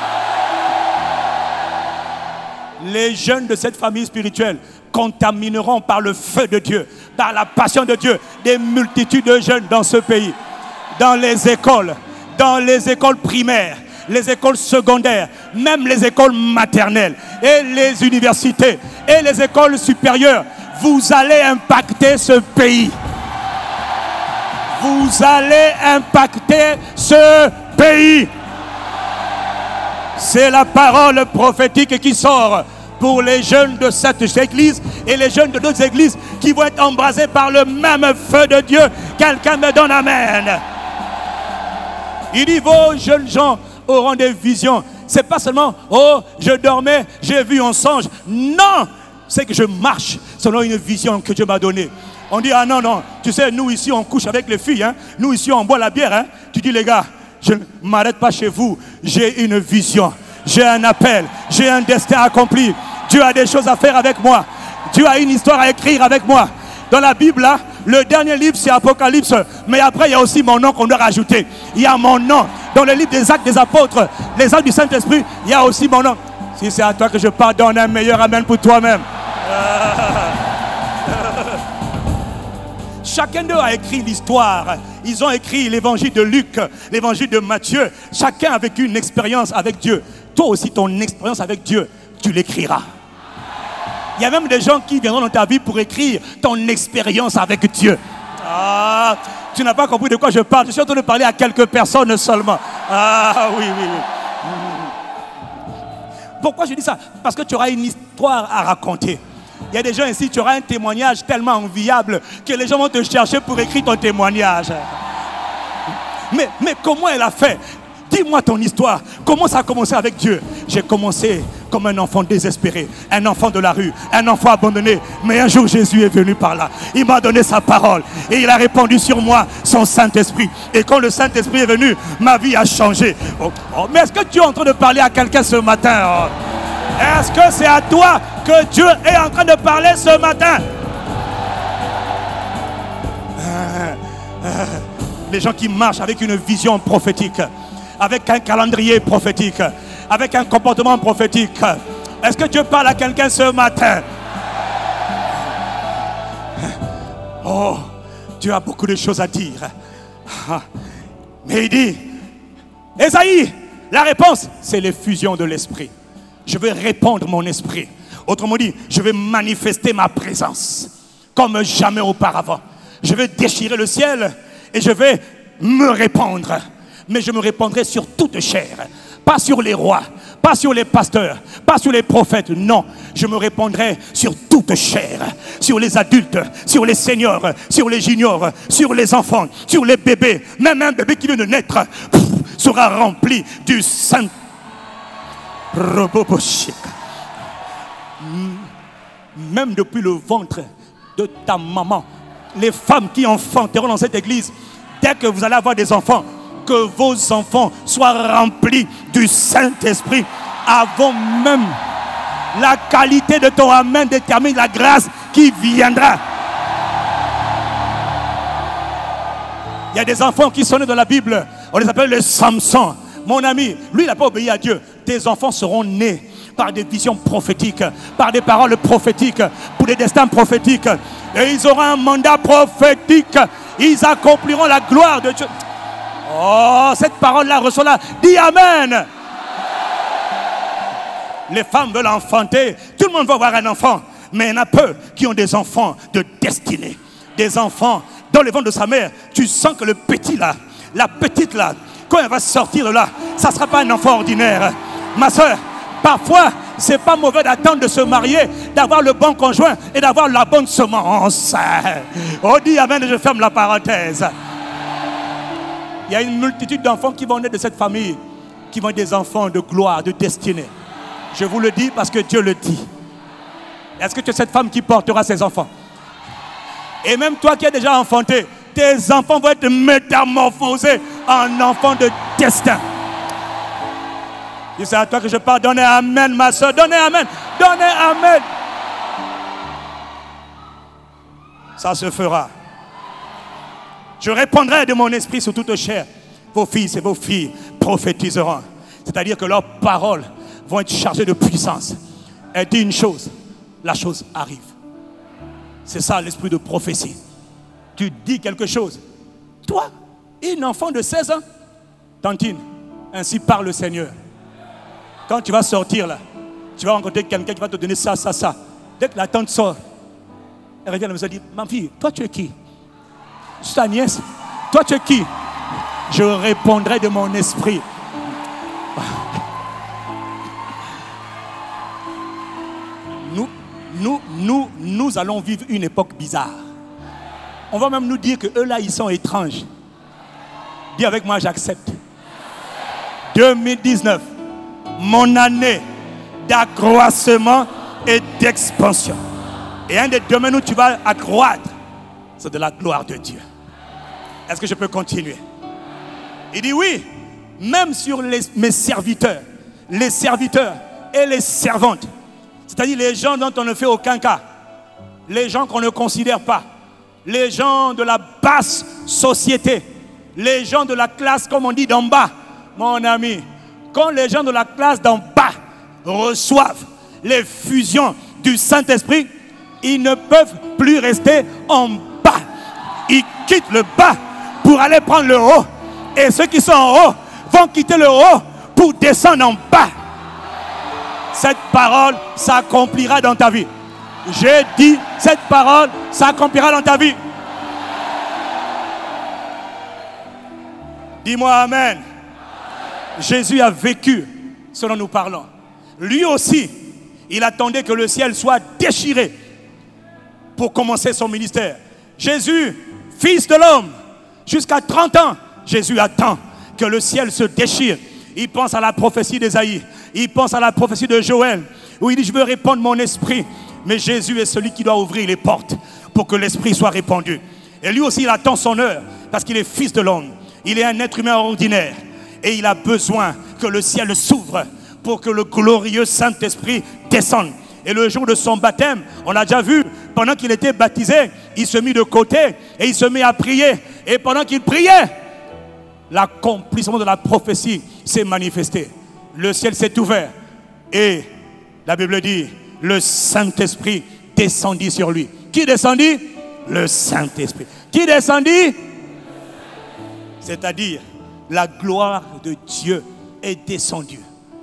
Les jeunes de cette famille spirituelle contamineront par le feu de Dieu, par la passion de Dieu, des multitudes de jeunes dans ce pays, dans les écoles primaires, les écoles secondaires, même les écoles maternelles et les universités et les écoles supérieures. Vous allez impacter ce pays. Vous allez impacter ce pays. C'est la parole prophétique qui sort pour les jeunes de cette église et les jeunes de d'autres églises qui vont être embrasés par le même feu de Dieu. Quelqu'un me donne amen. Il dit, vos jeunes gens auront des visions. C'est pas seulement, oh, je dormais, j'ai vu un songe. Non, c'est que je marche selon une vision que Dieu m'a donnée. On dit, ah non, non, tu sais, nous ici, on couche avec les filles. Hein? Nous ici, on boit la bière. Hein? Tu dis, les gars, je ne m'arrête pas chez vous. J'ai une vision, j'ai un appel, j'ai un destin accompli. Dieu a des choses à faire avec moi. Dieu a une histoire à écrire avec moi. Dans la Bible, là, le dernier livre, c'est Apocalypse. Mais après, il y a aussi mon nom qu'on doit rajouter. Il y a mon nom. Dans le livre des Actes des Apôtres, les Actes du Saint-Esprit, il y a aussi mon nom. Si c'est à toi que je parle, donne un meilleur amen pour toi-même. Chacun d'eux a écrit l'histoire. Ils ont écrit l'évangile de Luc, l'évangile de Matthieu. Chacun a vécu une expérience avec Dieu. Toi aussi, ton expérience avec Dieu, tu l'écriras. Il y a même des gens qui viendront dans ta vie pour écrire ton expérience avec Dieu. Ah, tu n'as pas compris de quoi je parle. Je suis en train de parler à quelques personnes seulement. Ah oui, oui, oui. Pourquoi je dis ça? Parce que tu auras une histoire à raconter. Il y a des gens ici, tu auras un témoignage tellement enviable que les gens vont te chercher pour écrire ton témoignage. Mais comment elle a fait? Dis-moi ton histoire. Comment ça a commencé avec Dieu? J'ai commencé comme un enfant désespéré, un enfant de la rue, un enfant abandonné. Mais un jour, Jésus est venu par là. Il m'a donné sa parole et il a répandu sur moi son Saint-Esprit. Et quand le Saint-Esprit est venu, ma vie a changé. Mais est-ce que tu es en train de parler à quelqu'un ce matin? Est-ce que c'est à toi que Dieu est en train de parler ce matin? Les gens qui marchent avec une vision prophétique, avec un calendrier prophétique, avec un comportement prophétique. Est-ce que Dieu parle à quelqu'un ce matin? Oh, Dieu a beaucoup de choses à dire. Mais il dit, Esaïe, la réponse, c'est l'effusion de l'esprit. Je vais répandre mon esprit. Autrement dit, je vais manifester ma présence comme jamais auparavant. Je vais déchirer le ciel et je vais me répandre. Mais je me répandrai sur toute chair. Pas sur les rois, pas sur les pasteurs, pas sur les prophètes. Non, je me répandrai sur toute chair. Sur les adultes, sur les seniors, sur les juniors, sur les enfants, sur les bébés. Même un bébé qui vient de naître sera rempli du Saint. Même depuis le ventre de ta maman, les femmes qui enfanteront dans cette église, dès que vous allez avoir des enfants, que vos enfants soient remplis du Saint-Esprit avant même la qualité de ton amen détermine la grâce qui viendra. Il y a des enfants qui sont nés dans la Bible, on les appelle les Samson. Mon ami, lui il n'a pas obéi à Dieu. Tes enfants seront nés par des visions prophétiques, par des paroles prophétiques, pour des destins prophétiques. Et ils auront un mandat prophétique. Ils accompliront la gloire de Dieu. Oh, cette parole-là reçoit là. Dis Amen. Les femmes veulent enfanter. Tout le monde veut avoir un enfant. Mais il y en a peu qui ont des enfants de destinée. Des enfants dans le ventre de sa mère. Tu sens que le petit là, la petite là, quand elle va sortir de là, ça ne sera pas un enfant ordinaire. Ma soeur, parfois, c'est pas mauvais d'attendre de se marier, d'avoir le bon conjoint et d'avoir la bonne semence. Oh, dis Amen et je ferme la parenthèse. Il y a une multitude d'enfants qui vont naître de cette famille, qui vont être des enfants de gloire, de destinée. Je vous le dis parce que Dieu le dit. Est-ce que tu es cette femme qui portera ses enfants? Et même toi qui as déjà enfanté, tes enfants vont être métamorphosés en enfants de destin. Si c'est à toi que je parle, donnez Amen, ma soeur, donnez Amen, donnez Amen. Ça se fera. Je répandrai de mon esprit sur toute chair. Vos fils et vos filles prophétiseront. C'est-à-dire que leurs paroles vont être chargées de puissance. Elle dit une chose, la chose arrive. C'est ça l'esprit de prophétie. Tu dis quelque chose. Toi, une enfant de 16 ans, Tantine, ainsi parle le Seigneur. Quand tu vas sortir là, tu vas rencontrer quelqu'un qui va te donner ça, ça, ça. Dès que la tante sort, elle revient à la maison et dit, ma fille, toi tu es qui? Je suis ta nièce. Toi tu es qui? Je répondrai de mon esprit. Nous allons vivre une époque bizarre. On va même nous dire que eux là, ils sont étranges. Dis avec moi, j'accepte. 2019 mon année d'accroissement et d'expansion. Et un des domaines où tu vas accroître, c'est de la gloire de Dieu. Est-ce que je peux continuer? Il dit oui, même sur mes serviteurs, les serviteurs et les servantes, c'est-à-dire les gens dont on ne fait aucun cas, les gens qu'on ne considère pas, les gens de la basse société, les gens de la classe, comme on dit, d'en bas. Mon ami, quand les gens de la classe d'en bas reçoivent les fusions du Saint-Esprit, ils ne peuvent plus rester en bas. Ils quittent le bas pour aller prendre le haut. Et ceux qui sont en haut vont quitter le haut pour descendre en bas. Cette parole s'accomplira dans ta vie. J'ai dit, cette parole s'accomplira dans ta vie. Dis-moi amen. Jésus a vécu ce dont nous parlons. Lui aussi, il attendait que le ciel soit déchiré pour commencer son ministère. Jésus, fils de l'homme, jusqu'à 30 ans, Jésus attend que le ciel se déchire. Il pense à la prophétie d'Ésaïe. Il pense à la prophétie de Joël, où il dit, je veux répandre mon esprit. Mais Jésus est celui qui doit ouvrir les portes pour que l'esprit soit répandu. Et lui aussi, il attend son heure, parce qu'il est fils de l'homme. Il est un être humain ordinaire. Et il a besoin que le ciel s'ouvre pour que le glorieux Saint-Esprit descende. Et le jour de son baptême, on l'a déjà vu, pendant qu'il était baptisé, il se mit de côté et il se mit à prier. Et pendant qu'il priait, l'accomplissement de la prophétie s'est manifesté. Le ciel s'est ouvert et la Bible dit, le Saint-Esprit descendit sur lui. Qui descendit? Le Saint-Esprit. Qui descendit? C'est-à-dire, la gloire de Dieu est descendue.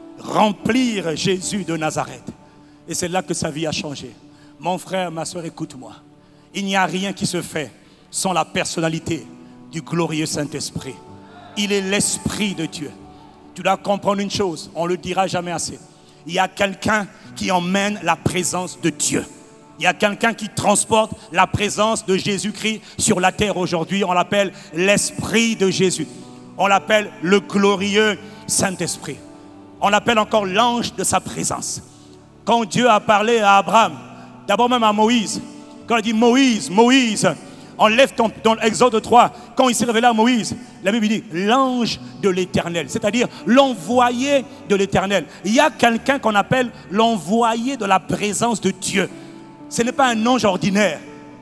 Remplir Jésus de Nazareth. Et c'est là que sa vie a changé. Mon frère, ma soeur, écoute-moi. Il n'y a rien qui se fait sans la personnalité du glorieux Saint-Esprit. Il est l'Esprit de Dieu. Tu dois comprendre une chose, on ne le dira jamais assez. Il y a quelqu'un qui emmène la présence de Dieu. Il y a quelqu'un qui transporte la présence de Jésus-Christ sur la terre aujourd'hui. On l'appelle l'Esprit de Jésus. On l'appelle le glorieux Saint-Esprit. On l'appelle encore l'ange de sa présence. Quand Dieu a parlé à Abraham, d'abord même à Moïse, quand il dit Moïse, Moïse, enlève dans Exode 3, quand il s'est révélé à Moïse, la Bible dit l'ange de l'Éternel, c'est-à-dire l'envoyé de l'Éternel. Il y a quelqu'un qu'on appelle l'envoyé de la présence de Dieu. Ce n'est pas un ange ordinaire.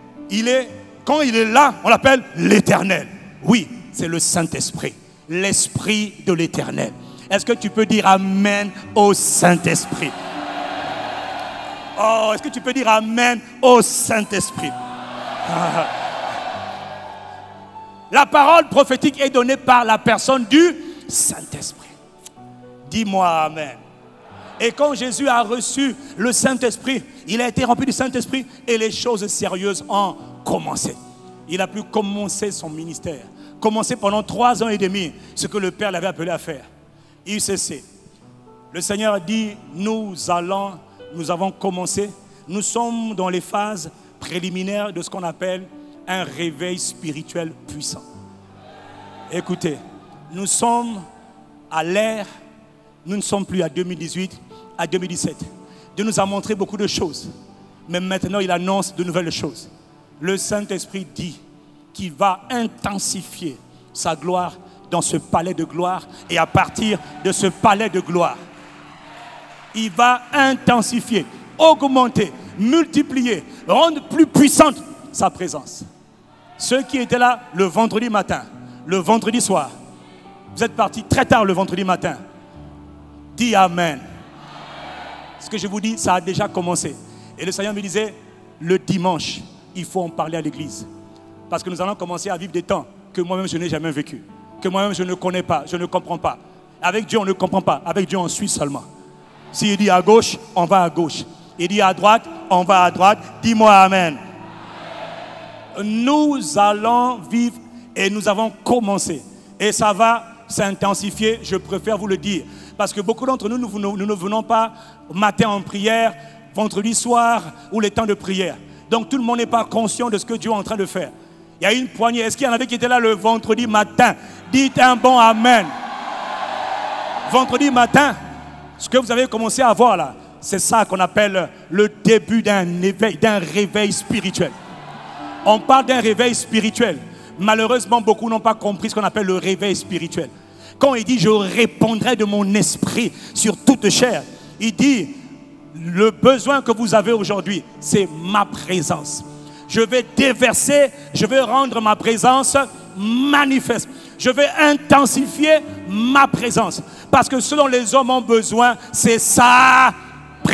Quand il est là, on l'appelle l'Éternel. Oui, c'est le Saint-Esprit, l'Esprit de l'Éternel. Est-ce que tu peux dire Amen au Saint-Esprit? Oh, est-ce que tu peux dire Amen au Saint-Esprit? La parole prophétique est donnée par la personne du Saint-Esprit. Dis-moi Amen. Et quand Jésus a reçu le Saint-Esprit, il a été rempli du Saint-Esprit et les choses sérieuses ont commencé. Il a pu commencer son ministère. Commencer pendant 3 ans et demi ce que le Père l'avait appelé à faire. ICC. Le Seigneur a dit, nous avons commencé, nous sommes dans les phases préliminaires de ce qu'on appelle un réveil spirituel puissant. Écoutez, nous sommes à l'ère, nous ne sommes plus à 2018, à 2017. Dieu nous a montré beaucoup de choses, mais maintenant il annonce de nouvelles choses. Le Saint-Esprit dit qu'il va intensifier sa gloire dans ce palais de gloire, et à partir de ce palais de gloire, il va intensifier, augmenter, multiplier, rendre plus puissante sa présence. Ceux qui étaient là le vendredi matin, le vendredi soir, vous êtes partis très tard le vendredi matin, dis Amen. Ce que je vous dis, ça a déjà commencé. Et le Seigneur me disait, le dimanche, il faut en parler à l'église. Parce que nous allons commencer à vivre des temps que moi-même je n'ai jamais vécu, que moi-même je ne connais pas, je ne comprends pas. Avec Dieu, on ne comprend pas. Avec Dieu, on suit seulement. S'il dit à gauche, on va à gauche. Il dit à droite, on va à droite. Dis-moi Amen. Nous allons vivre et nous avons commencé. Et ça va s'intensifier, je préfère vous le dire. Parce que beaucoup d'entre nous, nous ne venons pas matin en prière, vendredi soir ou les temps de prière. Donc tout le monde n'est pas conscient de ce que Dieu est en train de faire. Il y a une poignée. Est-ce qu'il y en avait qui étaient là le vendredi matin? Dites un bon Amen. Vendredi matin, Ce que vous avez commencé à voir là, c'est ça qu'on appelle le début d'un éveil, d'un réveil spirituel. On parle d'un réveil spirituel. Malheureusement, beaucoup n'ont pas compris ce qu'on appelle le réveil spirituel. Quand il dit « je répondrai de mon esprit sur toute chair », il dit « le besoin que vous avez aujourd'hui, c'est ma présence. Je vais déverser, je vais rendre ma présence manifeste. Je vais intensifier ma présence. Parce que ce dont les hommes ont besoin, c'est sa présence. »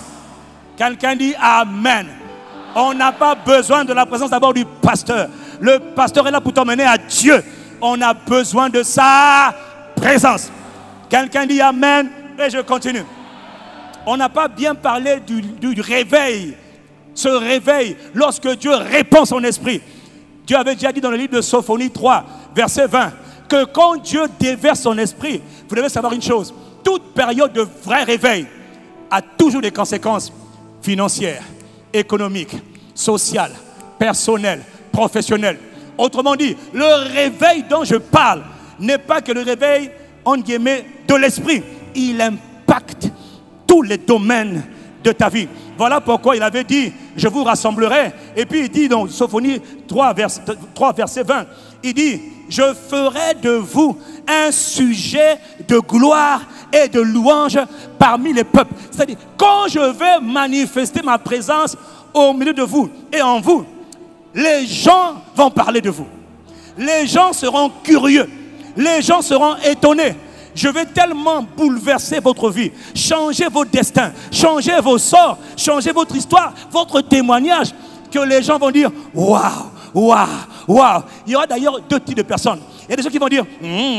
Quelqu'un dit « Amen ». On n'a pas besoin de la présence d'abord du pasteur. Le pasteur est là pour t'emmener à Dieu. On a besoin de sa présence. Quelqu'un dit Amen et je continue. On n'a pas bien parlé du réveil. Ce réveil, lorsque Dieu répand son esprit. Dieu avait déjà dit dans le livre de Sophonie 3, verset 20, que quand Dieu déverse son esprit, vous devez savoir une chose, toute période de vrai réveil a toujours des conséquences financières, économiques, sociales, personnelles, professionnelles. Autrement dit, le réveil dont je parle n'est pas que le réveil, entre guillemets, de l'esprit. Il impacte tous les domaines de ta vie. Voilà pourquoi il avait dit, je vous rassemblerai. Et puis il dit dans Sophonie 3, verset 20, il dit, je ferai de vous un sujet de gloire et de louange parmi les peuples. C'est-à-dire, quand je vais manifester ma présence au milieu de vous et en vous, les gens vont parler de vous. Les gens seront curieux. Les gens seront étonnés. Je vais tellement bouleverser votre vie, changer vos destins, changer vos sorts, changer votre histoire, votre témoignage, que les gens vont dire « Waouh, waouh, waouh ». Il y aura d'ailleurs deux types de personnes. Il y a des gens qui vont dire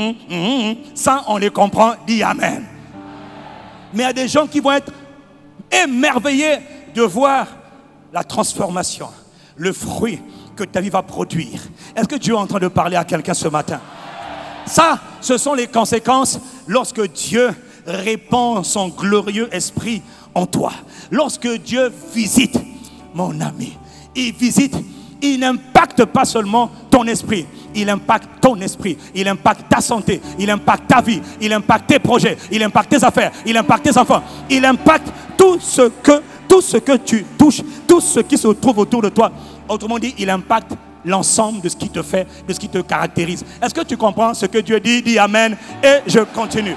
« Ça, on les comprend, dis Amen ». Mais il y a des gens qui vont être émerveillés de voir la transformation, le fruit que ta vie va produire. Est-ce que Dieu est en train de parler à quelqu'un ce matin? Ça, ce sont les conséquences lorsque Dieu répand son glorieux esprit en toi. Lorsque Dieu visite, mon ami, il visite, il n'impacte pas seulement ton esprit, il impacte ton esprit, il impacte ta santé, il impacte ta vie, il impacte tes projets, il impacte tes affaires, il impacte tes enfants, il impacte tout ce que tu touches, tout ce qui se trouve autour de toi. Autrement dit, il impacte l'ensemble de ce qui te fait, de ce qui te caractérise. Est-ce que tu comprends ce que Dieu dit? Dis Amen et je continue.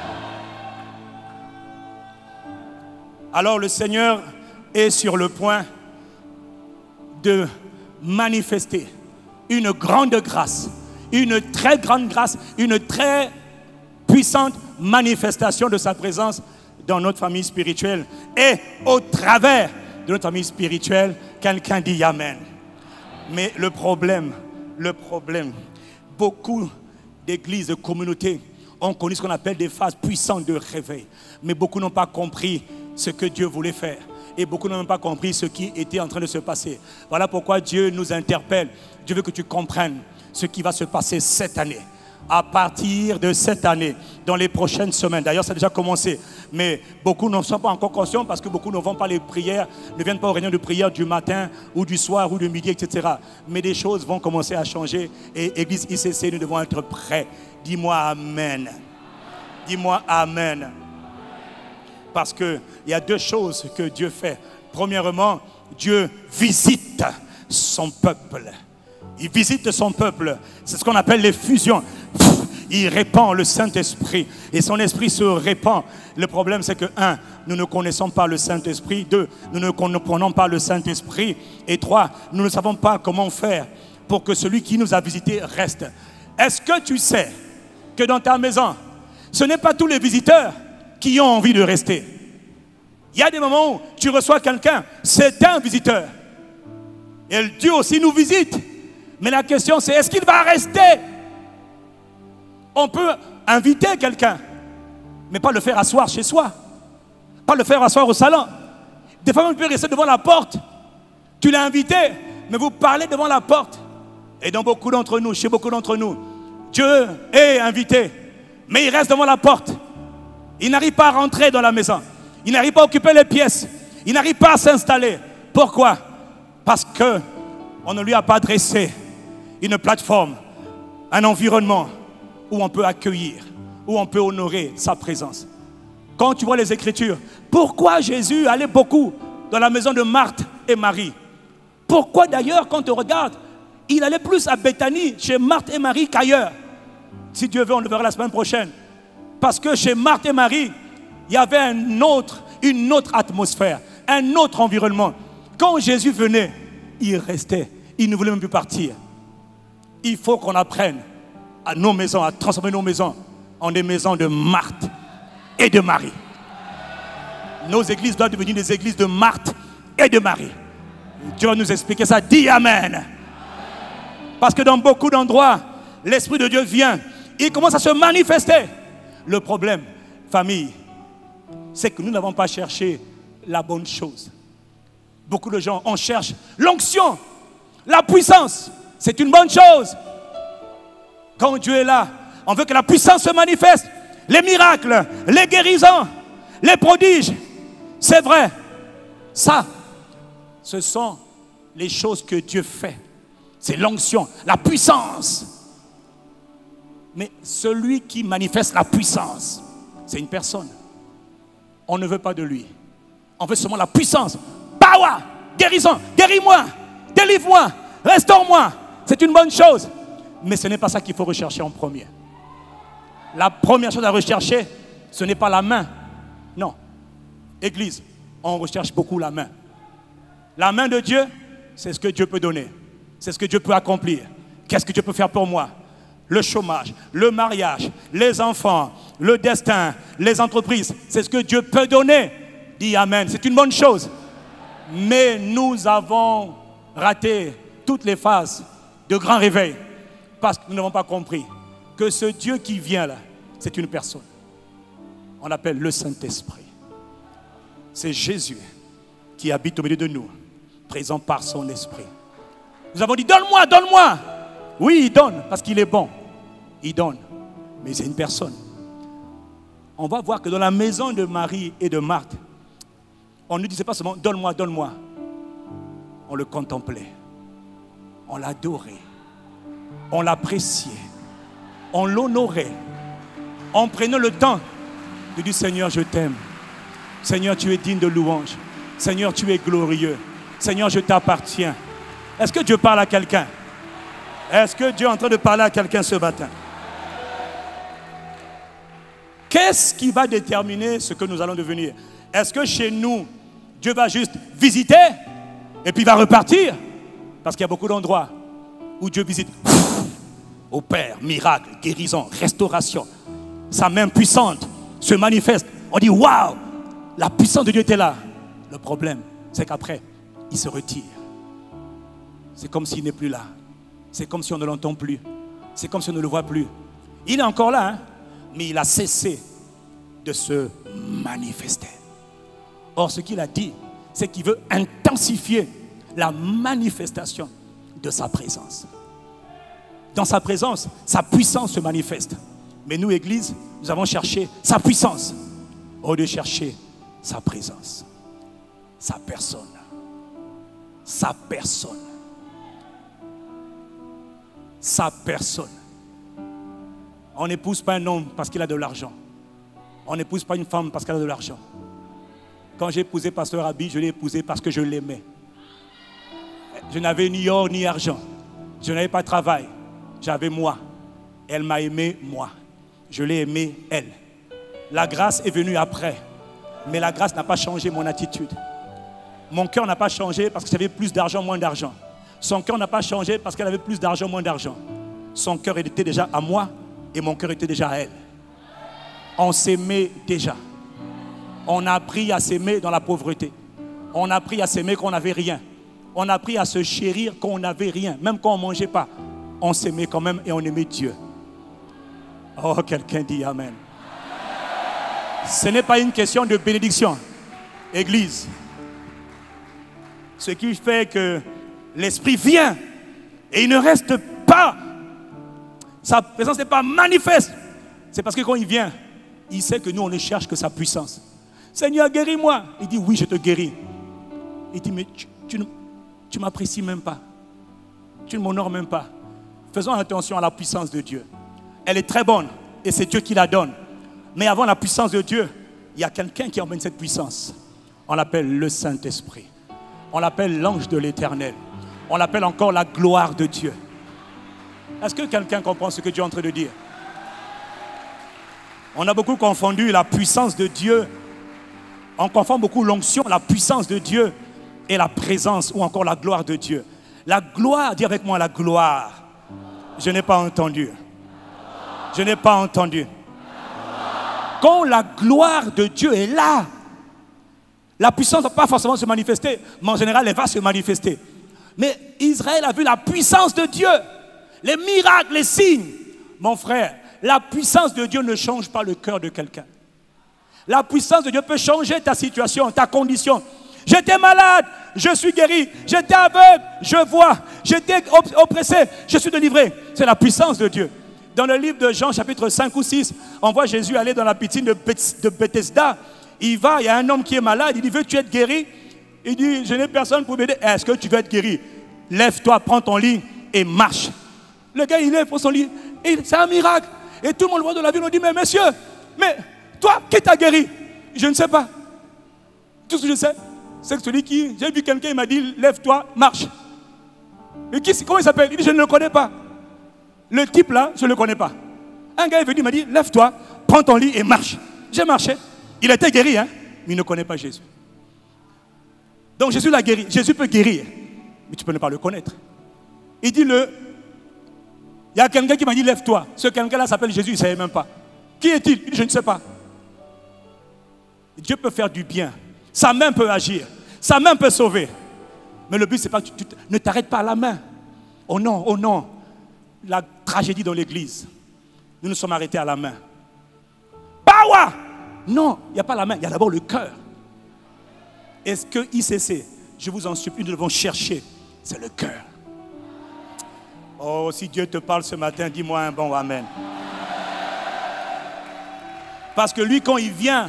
Alors le Seigneur est sur le point de manifester une grande grâce, une très grande grâce, une très puissante manifestation de sa présence dans notre famille spirituelle. Et au travers de notre famille spirituelle, quelqu'un dit Amen. Mais le problème, beaucoup d'églises, de communautés ont connu ce qu'on appelle des phases puissantes de réveil. Mais beaucoup n'ont pas compris ce que Dieu voulait faire. Et beaucoup n'ont pas compris ce qui était en train de se passer. Voilà pourquoi Dieu nous interpelle. Dieu veut que tu comprennes ce qui va se passer cette année. À partir de cette année, dans les prochaines semaines. D'ailleurs, ça a déjà commencé. Mais beaucoup n'en sont pas encore conscients parce que beaucoup ne vont pas les prières, ne viennent pas aux réunions de prière du matin ou du soir ou du midi, etc. Mais des choses vont commencer à changer. Et Église ICC, nous devons être prêts. Dis-moi Amen. Dis-moi Amen. Parce qu'il y a deux choses que Dieu fait. Premièrement, Dieu visite son peuple. Il visite son peuple. C'est ce qu'on appelle les fusions. Il répand le Saint-Esprit. Et son esprit se répand. Le problème, c'est que, 1, nous ne connaissons pas le Saint-Esprit. 2, nous ne comprenons pas le Saint-Esprit. Et 3, nous ne savons pas comment faire pour que celui qui nous a visités reste. Est-ce que tu sais que dans ta maison, ce n'est pas tous les visiteurs qui ont envie de rester? Il y a des moments où tu reçois quelqu'un, c'est un visiteur. Et Dieu aussi nous visite. Mais la question c'est, est-ce qu'il va rester? On peut inviter quelqu'un, mais pas le faire asseoir chez soi. Pas le faire asseoir au salon. Des fois, on peut rester devant la porte. Tu l'as invité, mais vous parlez devant la porte. Et dans beaucoup d'entre nous, chez beaucoup d'entre nous, Dieu est invité, mais il reste devant la porte. Il n'arrive pas à rentrer dans la maison. Il n'arrive pas à occuper les pièces. Il n'arrive pas à s'installer. Pourquoi? Parce qu'on ne lui a pas dressé une plateforme, un environnement où on peut accueillir, où on peut honorer sa présence. Quand tu vois les Écritures, pourquoi Jésus allait beaucoup dans la maison de Marthe et Marie? Pourquoi d'ailleurs, quand on regarde, il allait plus à Béthanie, chez Marthe et Marie, qu'ailleurs? Si Dieu veut, on le verra la semaine prochaine. Parce que chez Marthe et Marie, il y avait une autre atmosphère, un autre environnement. Quand Jésus venait, il restait. Il ne voulait même plus partir. Il faut qu'on apprenne à nos maisons, à transformer nos maisons en des maisons de Marthe et de Marie. Nos églises doivent devenir des églises de Marthe et de Marie. Dieu va nous expliquer ça. Dis Amen. Parce que dans beaucoup d'endroits, l'Esprit de Dieu vient. Il commence à se manifester. Le problème, famille, c'est que nous n'avons pas cherché la bonne chose. Beaucoup de gens, on cherche l'onction, la puissance. C'est une bonne chose. Quand Dieu est là, on veut que la puissance se manifeste. Les miracles, les guérisons, les prodiges. C'est vrai. Ça, ce sont les choses que Dieu fait. C'est l'onction, la puissance. Mais celui qui manifeste la puissance, c'est une personne. On ne veut pas de lui. On veut seulement la puissance. Power, guérison, guéris-moi, délivre-moi, restaure-moi. C'est une bonne chose. Mais ce n'est pas ça qu'il faut rechercher en premier. La première chose à rechercher, ce n'est pas la main. Non. Église, on recherche beaucoup la main. La main de Dieu, c'est ce que Dieu peut donner. C'est ce que Dieu peut accomplir. Qu'est-ce que Dieu peut faire pour moi? Le chômage, le mariage, les enfants, le destin, les entreprises. C'est ce que Dieu peut donner. Dis Amen. C'est une bonne chose. Mais nous avons raté toutes les phases de grand réveil parce que nous n'avons pas compris que ce Dieu qui vient là, c'est une personne. On l'appelle le Saint-Esprit. C'est Jésus qui habite au milieu de nous, présent par son esprit. Nous avons dit, donne-moi, donne-moi. Oui, il donne, parce qu'il est bon. Il donne, mais c'est une personne. On va voir que dans la maison de Marie et de Marthe, on ne disait pas seulement, donne-moi, donne-moi. On le contemplait, on l'adorait, on l'appréciait, on l'honorait. On prenait le temps de dire, Seigneur, je t'aime. Seigneur, tu es digne de louange. Seigneur, tu es glorieux. Seigneur, je t'appartiens. Est-ce que Dieu parle à quelqu'un? Est-ce que Dieu est en train de parler à quelqu'un ce matin? Qu'est-ce qui va déterminer ce que nous allons devenir? Est-ce que chez nous, Dieu va juste visiter et puis il va repartir? Parce qu'il y a beaucoup d'endroits où Dieu visite, opère, miracle, guérison, restauration. Sa main puissante se manifeste. On dit, waouh, la puissance de Dieu était là. Le problème, c'est qu'après, il se retire. C'est comme s'il n'est plus là. C'est comme si on ne l'entend plus. C'est comme si on ne le voit plus. Il est encore là, hein? Mais il a cessé de se manifester. Or, ce qu'il a dit, c'est qu'il veut intensifier la manifestation de sa présence. Dans sa présence, sa puissance se manifeste. Mais nous, Église, nous avons cherché sa puissance au lieu de chercher sa présence, sa personne. Sa personne. Sa personne. On n'épouse pas un homme parce qu'il a de l'argent. On n'épouse pas une femme parce qu'elle a de l'argent. Quand j'ai épousé Pasteur Abi, je l'ai épousé parce que je l'aimais. Je n'avais ni or ni argent. Je n'avais pas de travail. J'avais moi. Elle m'a aimé moi. Je l'ai aimé elle. La grâce est venue après. Mais la grâce n'a pas changé mon attitude. Mon cœur n'a pas changé parce que j'avais plus d'argent, moins d'argent. Son cœur n'a pas changé parce qu'elle avait plus d'argent, moins d'argent. Son cœur était déjà à moi et mon cœur était déjà à elle. On s'aimait déjà. On a appris à s'aimer dans la pauvreté. On a appris à s'aimer quand on n'avait rien. On a appris à se chérir quand on n'avait rien. Même quand on ne mangeait pas. On s'aimait quand même et on aimait Dieu. Oh, quelqu'un dit Amen. Ce n'est pas une question de bénédiction. Église. Ce qui fait que l'Esprit vient et il ne reste pas. Sa présence n'est pas manifeste. C'est parce que quand il vient, il sait que nous, on ne cherche que sa puissance. Seigneur, guéris-moi. Il dit, oui, je te guéris. Il dit, mais tu ne m'apprécies même pas. Tu ne m'honores même pas. Faisons attention à la puissance de Dieu. Elle est très bonne et c'est Dieu qui la donne. Mais avant la puissance de Dieu, il y a quelqu'un qui emmène cette puissance. On l'appelle le Saint-Esprit. On l'appelle l'ange de l'Éternel. On l'appelle encore la gloire de Dieu. Est-ce que quelqu'un comprend ce que Dieu est en train de dire? On a beaucoup confondu la puissance de Dieu. On confond beaucoup l'onction, la puissance de Dieu et la présence ou encore la gloire de Dieu. La gloire, dis avec moi la gloire. Je n'ai pas entendu. Je n'ai pas entendu. Quand la gloire de Dieu est là, la puissance ne va pas forcément se manifester, mais en général, elle va se manifester. Mais Israël a vu la puissance de Dieu, les miracles, les signes. Mon frère, la puissance de Dieu ne change pas le cœur de quelqu'un. La puissance de Dieu peut changer ta situation, ta condition. J'étais malade, je suis guéri. J'étais aveugle, je vois. J'étais oppressé, je suis délivré. C'est la puissance de Dieu. Dans le livre de Jean, chapitre 5 ou 6, on voit Jésus aller dans la piscine de Bethesda. Il va, il y a un homme qui est malade, il dit, veux-tu être guéri? Il dit, je n'ai personne pour m'aider. Est-ce que tu veux être guéri? Lève-toi, prends ton lit et marche. Le gars, il lève pour son lit. C'est un miracle. Et tout le monde le voit de la ville, on dit, mais monsieur, mais toi, qui t'a guéri? Je ne sais pas. Tout ce que je sais, c'est que celui qui... J'ai vu quelqu'un, il m'a dit, lève-toi, marche. Et comment il s'appelle? Il dit, je ne le connais pas. Le type là, je ne le connais pas. Un gars est venu, il m'a dit, lève-toi, prends ton lit et marche. J'ai marché. Il était guéri, hein, mais il ne connaît pas Jésus. Donc Jésus l'a guéri. Jésus peut guérir, mais tu peux ne pas le connaître. Il dit il y a quelqu'un qui m'a dit, lève-toi. Ce quelqu'un-là s'appelle Jésus, il ne savait même pas. Qui est-il? Il dit, je ne sais pas. Dieu peut faire du bien. Sa main peut agir. Sa main peut sauver. Mais le but, c'est pas que tu ne t'arrêtes pas à la main. Oh non, oh non. La tragédie dans l'église. Nous nous sommes arrêtés à la main. Power! Non, il n'y a pas la main, il y a d'abord le cœur. Est-ce que ICC, je vous en supplie, nous devons chercher, c'est le cœur. Oh, si Dieu te parle ce matin, dis-moi un bon amen. Parce que lui, quand il vient,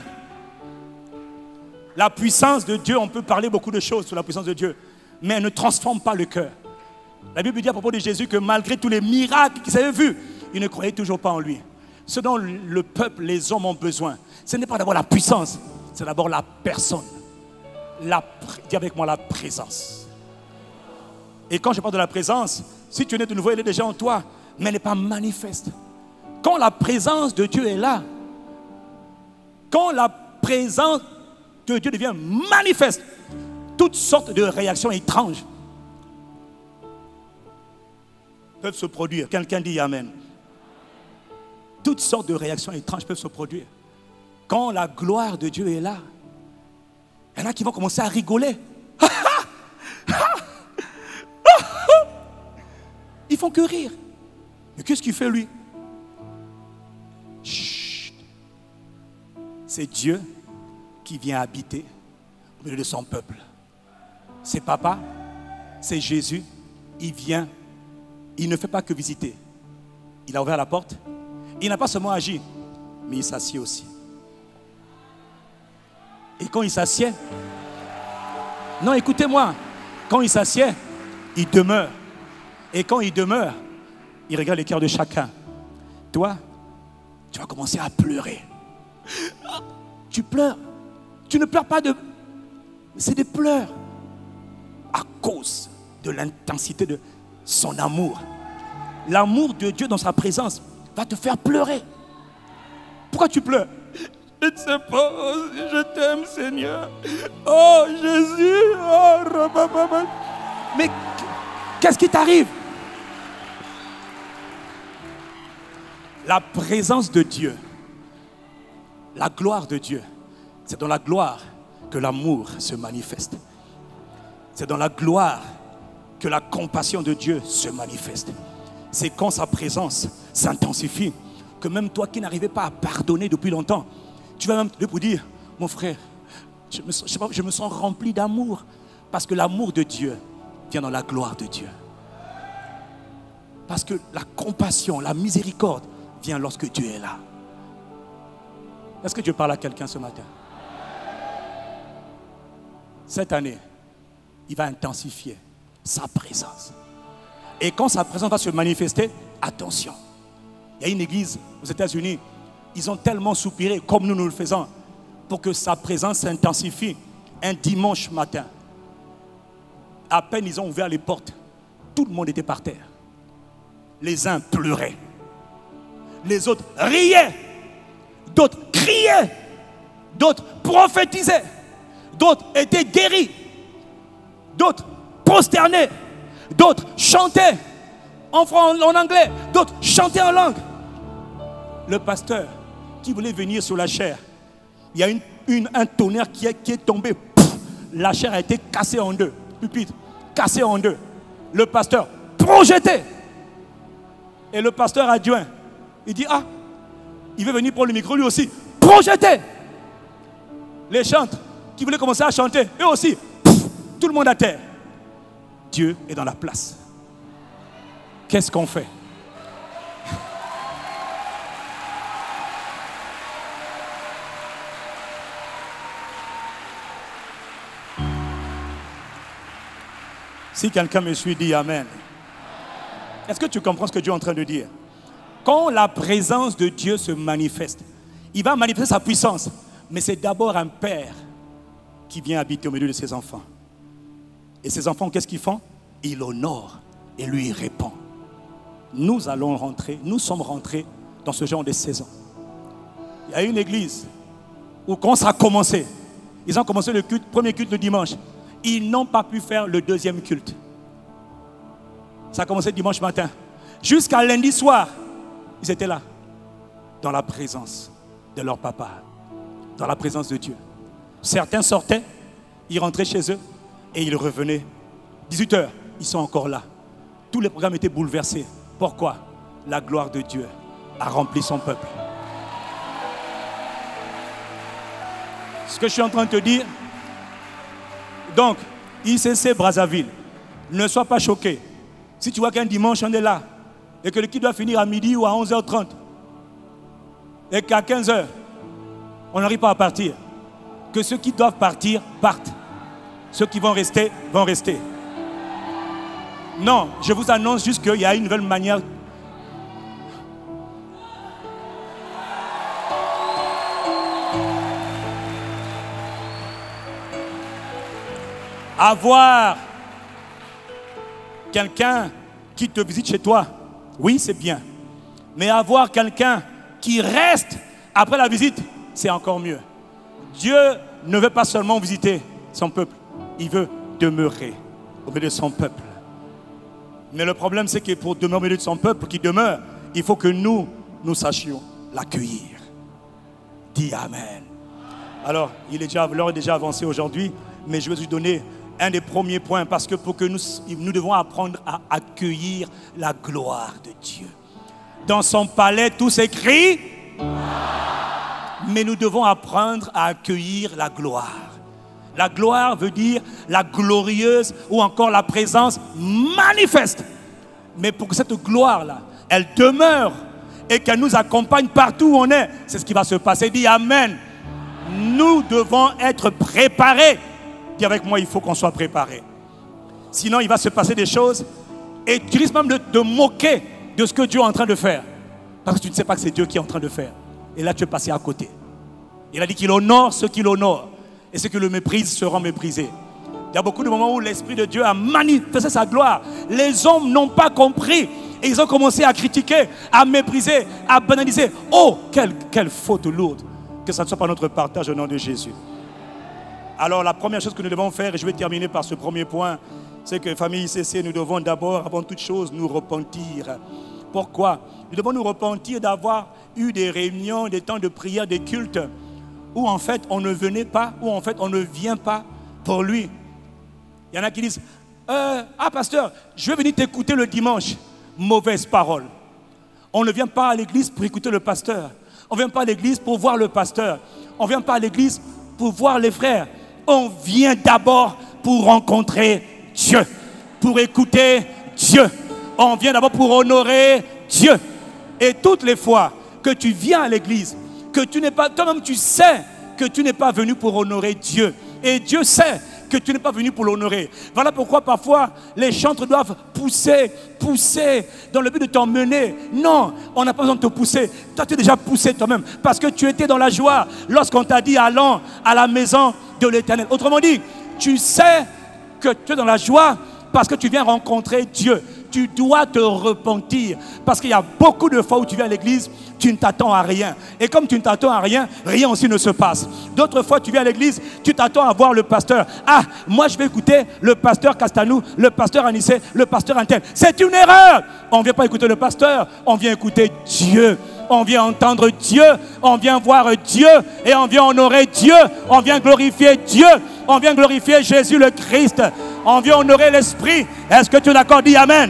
la puissance de Dieu, on peut parler beaucoup de choses sur la puissance de Dieu, mais elle ne transforme pas le cœur. La Bible dit à propos de Jésus que malgré tous les miracles qu'ils avaient vus, ils ne croyaient toujours pas en lui. Ce dont le peuple, les hommes ont besoin, ce n'est pas d'abord la puissance, c'est d'abord la personne. Dis avec moi la présence. Et quand je parle de la présence, si tu es né de nouveau, elle est déjà en toi, mais elle n'est pas manifeste. Quand la présence de Dieu est là, quand la présence de Dieu devient manifeste, toutes sortes de réactions étranges peuvent se produire. Quelqu'un dit Amen. Toutes sortes de réactions étranges peuvent se produire. Quand la gloire de Dieu est là, il y en a qui vont commencer à rigoler. Ils font que rire. Mais qu'est-ce qu'il fait lui? Chut. C'est Dieu qui vient habiter au milieu de son peuple. C'est papa, c'est Jésus. Il vient, il ne fait pas que visiter. Il a ouvert la porte. Il n'a pas seulement agi, mais il s'assied aussi. Et quand il s'assied, non, écoutez-moi, quand il s'assied, il demeure. Et quand il demeure, il regarde les cœurs de chacun. Toi, tu vas commencer à pleurer. Tu pleures. Tu ne pleures pas de... C'est des pleurs. À cause de l'intensité de son amour. L'amour de Dieu dans sa présence va te faire pleurer. Pourquoi tu pleures? Je ne sais pas, je t'aime Seigneur. Oh Jésus, oh, mais qu'est-ce qui t'arrive? La présence de Dieu, la gloire de Dieu, c'est dans la gloire que l'amour se manifeste. C'est dans la gloire que la compassion de Dieu se manifeste. C'est quand sa présence s'intensifie que même toi qui n'arrivais pas à pardonner depuis longtemps, tu vas même te pour dire, mon frère, je me sens rempli d'amour. Parce que l'amour de Dieu vient dans la gloire de Dieu. Parce que la compassion, la miséricorde vient lorsque Dieu est là. Est-ce que Dieu parle à quelqu'un ce matin? Cette année, il va intensifier sa présence. Et quand sa présence va se manifester, attention. Il y a une église aux États-Unis, ils ont tellement soupiré, comme nous le faisons, pour que sa présence s'intensifie. Un dimanche matin, à peine ils ont ouvert les portes, tout le monde était par terre. Les uns pleuraient, les autres riaient, d'autres criaient, d'autres prophétisaient, d'autres étaient guéris, d'autres prosternés, d'autres chantaient en anglais, d'autres chantaient en langue. Le pasteur qui voulait venir sur la chair, il y a un tonnerre qui est tombé. Pouf, la chair a été cassée en deux. Pupitre, cassé en deux. Le pasteur projeté. Et le pasteur adjoint, il dit, ah, il veut venir prendre le micro lui aussi. Projeté. Les chantres qui voulaient commencer à chanter, eux aussi, pouf, tout le monde à terre. Dieu est dans la place. Qu'est-ce qu'on fait? Si quelqu'un me suit, dit Amen. Est-ce que tu comprends ce que Dieu est en train de dire? Quand la présence de Dieu se manifeste, il va manifester sa puissance. Mais c'est d'abord un père qui vient habiter au milieu de ses enfants. Et ses enfants, qu'est-ce qu'ils font? Ils l'honorent et lui répond. Nous allons rentrer, nous sommes rentrés dans ce genre de saison. Il y a une église où quand ça a commencé, ils ont commencé le culte, premier culte le dimanche. Ils n'ont pas pu faire le deuxième culte. Ça a commencé dimanche matin. Jusqu'à lundi soir, ils étaient là, dans la présence de leur papa, dans la présence de Dieu. Certains sortaient, ils rentraient chez eux et ils revenaient. 18h, ils sont encore là. Tous les programmes étaient bouleversés. Pourquoi? La gloire de Dieu a rempli son peuple. Ce que je suis en train de te dire, donc, ICC Brazzaville, ne sois pas choqué. Si tu vois qu'un dimanche on est là, et que le culte doit finir à midi ou à 11h30, et qu'à 15h, on n'arrive pas à partir, que ceux qui doivent partir, partent. Ceux qui vont rester, vont rester. Non, je vous annonce juste qu'il y a une nouvelle manière. Avoir quelqu'un qui te visite chez toi, oui, c'est bien. Mais avoir quelqu'un qui reste après la visite, c'est encore mieux. Dieu ne veut pas seulement visiter son peuple, il veut demeurer au milieu de son peuple. Mais le problème, c'est que pour demeurer au milieu de son peuple qui demeure, il faut que nous sachions l'accueillir. Dis Amen. Alors, l'heure est déjà avancée aujourd'hui, mais je vais vous donner un des premiers points, parce que pour que nous devons apprendre à accueillir la gloire de Dieu. Dans son palais, tout s'écrit, mais nous devons apprendre à accueillir la gloire. La gloire veut dire la glorieuse ou encore la présence manifeste. Mais pour que cette gloire-là, elle demeure et qu'elle nous accompagne partout où on est, c'est ce qui va se passer. Dis Amen. Nous devons être préparés. Dis avec moi, il faut qu'on soit préparés. Sinon, il va se passer des choses et tu risques même de moquer de ce que Dieu est en train de faire. Parce que tu ne sais pas que c'est Dieu qui est en train de faire. Et là, tu es passé à côté. Il a dit qu'il honore ceux qui l'honorent. Et ceux qui le méprisent seront méprisés. Il y a beaucoup de moments où l'Esprit de Dieu a manifesté sa gloire. Les hommes n'ont pas compris. Et ils ont commencé à critiquer, à mépriser, à banaliser. Oh, quelle faute lourde. Que ça ne soit pas notre partage au nom de Jésus. Alors la première chose que nous devons faire, et je vais terminer par ce premier point, c'est que famille ICC, nous devons d'abord, avant toute chose, nous repentir. Pourquoi? Nous devons nous repentir d'avoir eu des réunions, des temps de prière, des cultes, où en fait on ne venait pas, où en fait on ne vient pas pour lui. Il y en a qui disent, ah pasteur, je vais venir t'écouter le dimanche. Mauvaise parole. On ne vient pas à l'église pour écouter le pasteur. On ne vient pas à l'église pour voir le pasteur. On ne vient pas à l'église pour voir les frères. On vient d'abord pour rencontrer Dieu, pour écouter Dieu. On vient d'abord pour honorer Dieu. Et toutes les fois que tu viens à l'église, que tu n'es pas, toi-même tu sais que tu n'es pas venu pour honorer Dieu. Et Dieu sait que tu n'es pas venu pour l'honorer. Voilà pourquoi parfois les chantres doivent pousser dans le but de t'emmener. Non, on n'a pas besoin de te pousser. Toi, tu es déjà poussé toi-même parce que tu étais dans la joie lorsqu'on t'a dit allons à la maison de l'Éternel. Autrement dit, tu sais que tu es dans la joie parce que tu viens rencontrer Dieu. Tu dois te repentir parce qu'il y a beaucoup de fois où tu viens à l'église, tu ne t'attends à rien. Et comme tu ne t'attends à rien, rien aussi ne se passe. D'autres fois, tu viens à l'église, tu t'attends à voir le pasteur. Ah, moi je vais écouter le pasteur Castanou, le pasteur Anissé, le pasteur Antel. C'est une erreur. On ne vient pas écouter le pasteur, on vient écouter Dieu. On vient entendre Dieu, on vient voir Dieu et on vient honorer Dieu, on vient glorifier Dieu, on vient glorifier Jésus le Christ, on vient honorer l'Esprit. Est-ce que tu es d'accord? Dis Amen.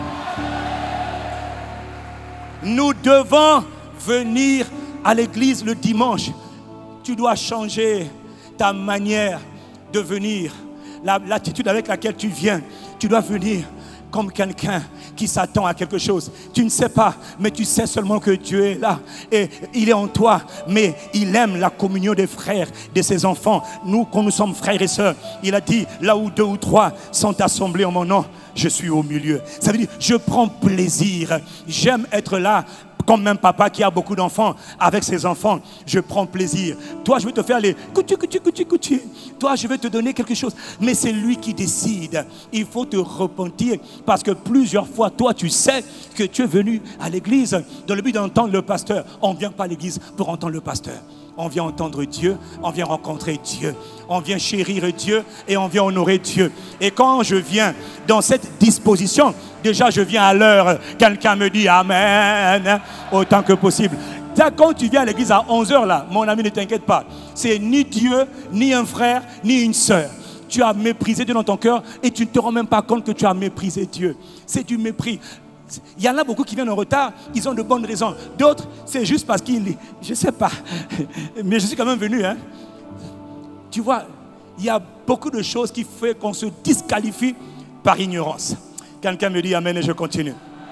Nous devons venir à l'église le dimanche. Tu dois changer ta manière de venir, l'attitude avec laquelle tu viens. Tu dois venir comme quelqu'un qui s'attend à quelque chose. Tu ne sais pas, mais tu sais seulement que Dieu est là. Et il est en toi, mais il aime la communion des frères, de ses enfants. Nous, quand nous sommes frères et sœurs, il a dit, là où 2 ou 3 sont assemblés en mon nom, je suis au milieu. Ça veut dire, je prends plaisir. J'aime être là. Comme un papa qui a beaucoup d'enfants, avec ses enfants, je prends plaisir. Toi, je vais te faire les coutu. Toi, je vais te donner quelque chose. Mais c'est lui qui décide. Il faut te repentir parce que plusieurs fois, toi, tu sais que tu es venu à l'église dans le but d'entendre le pasteur. On ne vient pas à l'église pour entendre le pasteur. On vient entendre Dieu, on vient rencontrer Dieu, on vient chérir Dieu et on vient honorer Dieu. Et quand je viens dans cette disposition, déjà je viens à l'heure, quelqu'un me dit Amen, autant que possible. Quand tu viens à l'église à 11h là, mon ami, ne t'inquiète pas, c'est ni Dieu, ni un frère, ni une sœur. Tu as méprisé Dieu dans ton cœur et tu ne te rends même pas compte que tu as méprisé Dieu. C'est du mépris. Il y en a beaucoup qui viennent en retard, ils ont de bonnes raisons. D'autres, c'est juste parce qu'ils... Je ne sais pas, mais je suis quand même venu. Hein. Tu vois, il y a beaucoup de choses qui font qu'on se disqualifie par ignorance. Quelqu'un me dit Amen et je continue.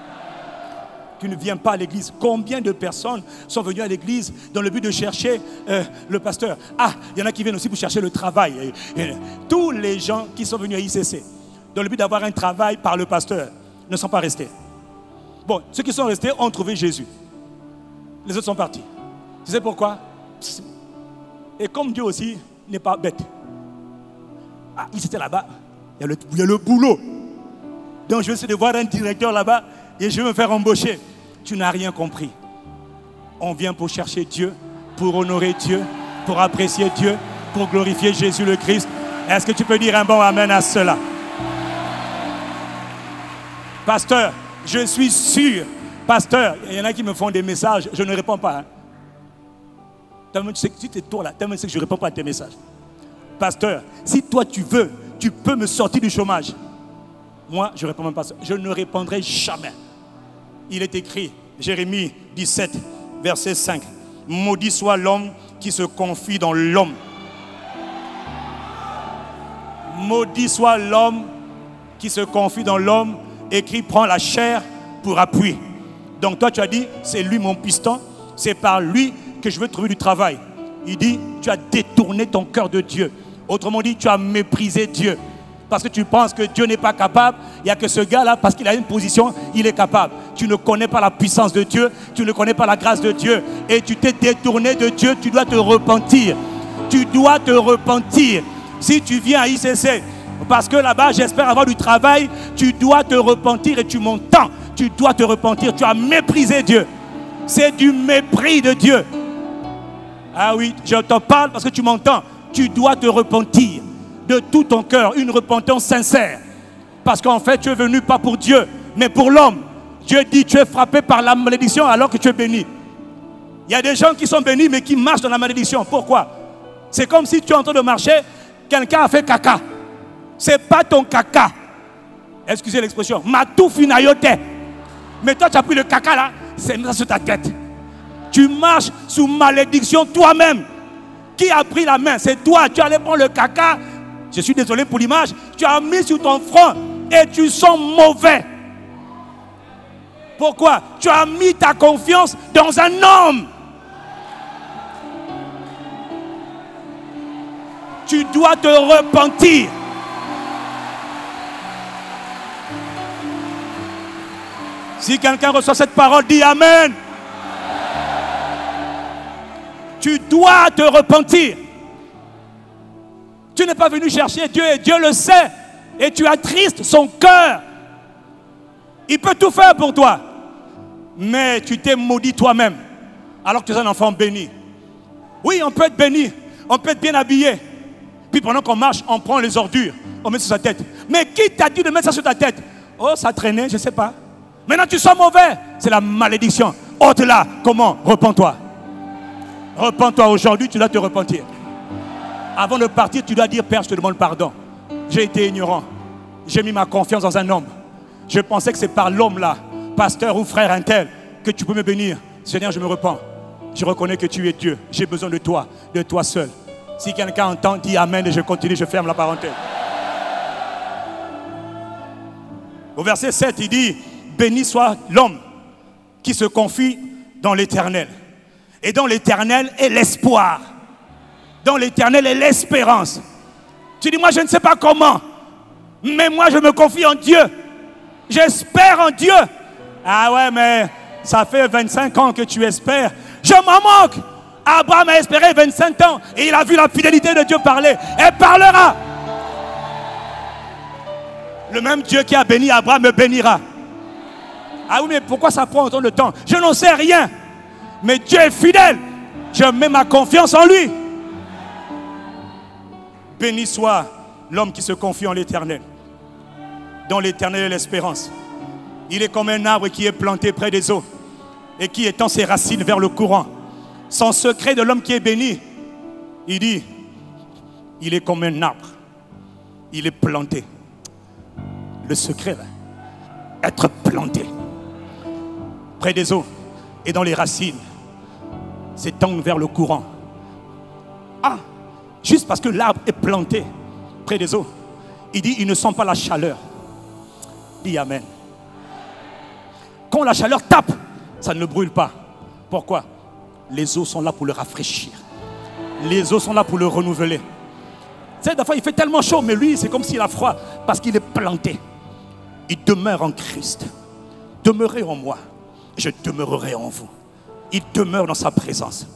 Tu ne viens pas à l'église. Combien de personnes sont venues à l'église dans le but de chercher le pasteur? Ah, il y en a qui viennent aussi pour chercher le travail. Tous les gens qui sont venus à ICC dans le but d'avoir un travail par le pasteur ne sont pas restés. Bon, ceux qui sont restés ont trouvé Jésus. Les autres sont partis. Tu sais pourquoi? Et comme Dieu aussi n'est pas bête. Ah, il était là-bas. Il y a le boulot. Donc je vais essayer de voir un directeur là-bas et je vais me faire embaucher. Tu n'as rien compris. On vient pour chercher Dieu, pour honorer Dieu, pour apprécier Dieu, pour glorifier Jésus le Christ. Est-ce que tu peux dire un bon amen à cela? Pasteur, je suis sûr, pasteur, il y en a qui me font des messages, je ne réponds pas. Hein. Si tu es toi là, tu sais que je ne réponds pas à tes messages. Pasteur, si toi tu veux, tu peux me sortir du chômage. Moi, je ne réponds même pas ça. Je ne répondrai jamais. Il est écrit, Jérémie 17, verset 5. Maudit soit l'homme qui se confie dans l'homme. Maudit soit l'homme qui se confie dans l'homme et qui prend la chair pour appui. Donc toi tu as dit, c'est lui mon piston, c'est par lui que je veux trouver du travail. Il dit, tu as détourné ton cœur de Dieu. Autrement dit, tu as méprisé Dieu. Parce que tu penses que Dieu n'est pas capable. Il n'y a que ce gars-là, parce qu'il a une position, il est capable. Tu ne connais pas la puissance de Dieu, tu ne connais pas la grâce de Dieu. Et tu t'es détourné de Dieu, tu dois te repentir. Tu dois te repentir. Si tu viens à ICC, parce que là-bas, j'espère avoir du travail, tu dois te repentir et tu m'entends. Tu dois te repentir. Tu as méprisé Dieu. C'est du mépris de Dieu. Ah oui, je t'en parle parce que tu m'entends. Tu dois te repentir de tout ton cœur. Une repentance sincère. Parce qu'en fait, tu es venu pas pour Dieu, mais pour l'homme. Dieu dit, tu es frappé par la malédiction alors que tu es béni. Il y a des gens qui sont bénis mais qui marchent dans la malédiction. Pourquoi? C'est comme si tu es en train de marcher, quelqu'un a fait caca. C'est pas ton caca. Excusez l'expression. Matou finayote. Mais toi, tu as pris le caca là, c'est ça sur ta tête. Tu marches sous malédiction toi-même. Qui a pris la main? C'est toi. Tu allais prendre le caca. Je suis désolé pour l'image. Tu as mis sur ton front et tu sens mauvais. Pourquoi? Tu as mis ta confiance dans un homme. Tu dois te repentir. Si quelqu'un reçoit cette parole, dis Amen. Tu dois te repentir. Tu n'es pas venu chercher Dieu et Dieu le sait. Et tu attristes son cœur. Il peut tout faire pour toi. Mais tu t'es maudit toi-même. Alors que tu es un enfant béni. Oui, on peut être béni. On peut être bien habillé. Puis pendant qu'on marche, on prend les ordures. On met sur sa tête. Mais qui t'a dit de mettre ça sur ta tête? Oh, ça traînait, je ne sais pas. Maintenant tu sens mauvais. C'est la malédiction. Ôte-la. Comment? Repens-toi. Repens-toi aujourd'hui, tu dois te repentir. Avant de partir, tu dois dire, Père, je te demande pardon. J'ai été ignorant. J'ai mis ma confiance dans un homme. Je pensais que c'est par l'homme là, pasteur ou frère un tel, que tu peux me bénir. Seigneur, je me repens. Je reconnais que tu es Dieu. J'ai besoin de toi seul. Si quelqu'un entend, dis Amen et je continue, je ferme la parenthèse. Au verset 7, il dit, béni soit l'homme qui se confie dans l'Éternel. Et dans l'Éternel est l'espoir. Dans l'Éternel est l'espérance. Tu dis, moi je ne sais pas comment, mais moi je me confie en Dieu. J'espère en Dieu. Ah ouais, mais ça fait 25 ans que tu espères. Je m'en moque. Abraham a espéré 25 ans et il a vu la fidélité de Dieu parler. Et parlera. Le même Dieu qui a béni Abraham me bénira. Ah oui, mais pourquoi ça prend autant de temps? Je n'en sais rien. Mais Dieu est fidèle. Je mets ma confiance en lui. Béni soit l'homme qui se confie en l'Éternel. Dans l'Éternel est l'espérance. Il est comme un arbre qui est planté près des eaux et qui étend ses racines vers le courant. Son secret de l'homme qui est béni, il dit, il est comme un arbre. Il est planté. Le secret, là, être planté près des eaux et dans les racines, s'étendre vers le courant. Ah, juste parce que l'arbre est planté près des eaux, il dit, il ne sent pas la chaleur. Dis Amen. Quand la chaleur tape, ça ne le brûle pas. Pourquoi? Les eaux sont là pour le rafraîchir. Les eaux sont là pour le renouveler. Tu sais, des fois il fait tellement chaud, mais lui c'est comme s'il a froid parce qu'il est planté. Il demeure en Christ. Demeurez en moi, je demeurerai en vous. Il demeure dans sa présence.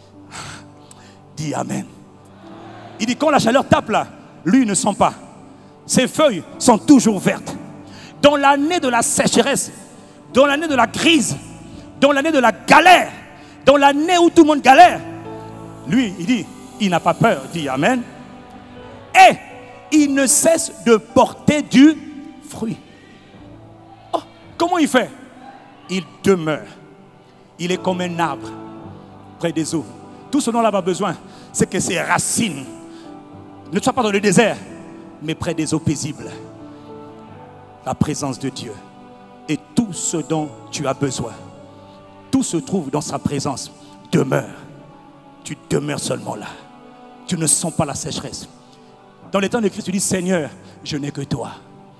Dis Amen. Il dit quand la chaleur tape là, lui il ne sent pas. Ses feuilles sont toujours vertes. Dans l'année de la sécheresse, dans l'année de la crise, dans l'année de la galère, dans l'année où tout le monde galère, lui il dit, il n'a pas peur, dit Amen. Et il ne cesse de porter du fruit. Oh, comment il fait? Il demeure. Il est comme un arbre près des eaux. Tout ce dont l'on a besoin, c'est que ses racines ne soient pas dans le désert, mais près des eaux paisibles. La présence de Dieu. Et tout ce dont tu as besoin, tout se trouve dans sa présence. Demeure. Tu demeures seulement là. Tu ne sens pas la sécheresse. Dans les temps de Christ, tu dis, Seigneur, je n'ai que toi.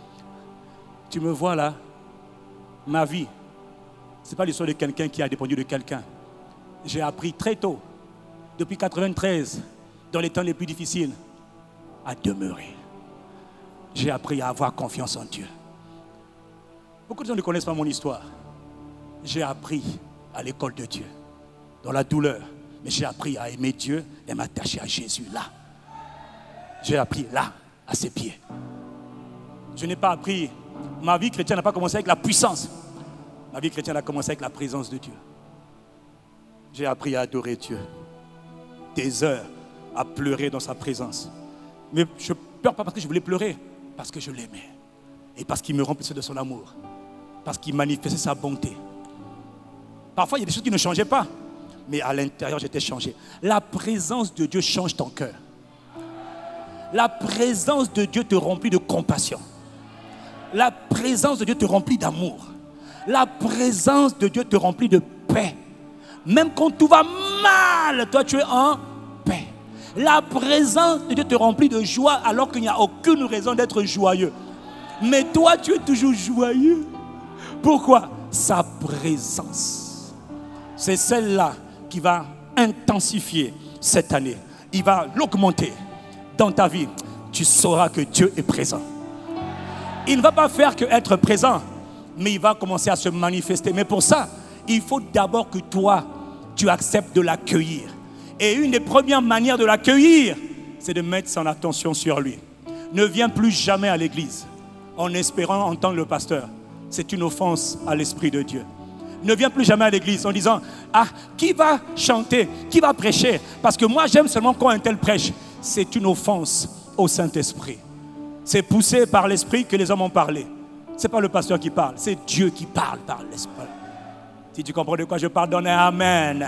Tu me vois là, ma vie, ce n'est pas l'histoire de quelqu'un qui a dépendu de quelqu'un. J'ai appris très tôt, depuis 93, dans les temps les plus difficiles, à demeurer. J'ai appris à avoir confiance en Dieu. Beaucoup de gens ne connaissent pas mon histoire. J'ai appris à l'école de Dieu, dans la douleur. Mais j'ai appris à aimer Dieu et m'attacher à Jésus là. J'ai appris là, à ses pieds. Je n'ai pas appris, ma vie chrétienne n'a pas commencé avec la puissance. Ma vie chrétienne a commencé avec la présence de Dieu. J'ai appris à adorer Dieu. Des heures à pleurer dans sa présence. Mais je pleure pas parce que je voulais pleurer, parce que je l'aimais. Et parce qu'il me remplissait de son amour. Parce qu'il manifestait sa bonté. Parfois, il y a des choses qui ne changeaient pas. Mais à l'intérieur, j'étais changé. La présence de Dieu change ton cœur. La présence de Dieu te remplit de compassion. La présence de Dieu te remplit d'amour. La présence de Dieu te remplit de paix. Même quand tout va mal, toi tu es en paix. La présence de Dieu te remplit de joie alors qu'il n'y a aucune raison d'être joyeux. Mais toi tu es toujours joyeux. Pourquoi? Sa présence. C'est celle-là qui va intensifier cette année. Il va l'augmenter. dans ta vie, tu sauras que Dieu est présent. Il ne va pas faire que être présent, mais il va commencer à se manifester. Mais pour ça, il faut d'abord que toi, tu acceptes de l'accueillir. Et une des premières manières de l'accueillir, c'est de mettre son attention sur lui. Ne viens plus jamais à l'église en espérant entendre le pasteur. C'est une offense à l'Esprit de Dieu. Ne viens plus jamais à l'église en disant « Ah, qui va chanter? Qui va prêcher? Parce que moi, j'aime seulement quand un tel prêche. » C'est une offense au Saint-Esprit. C'est poussé par l'Esprit que les hommes ont parlé. Ce n'est pas le pasteur qui parle, c'est Dieu qui parle par l'Esprit. Si tu comprends de quoi je parle, donne un Amen.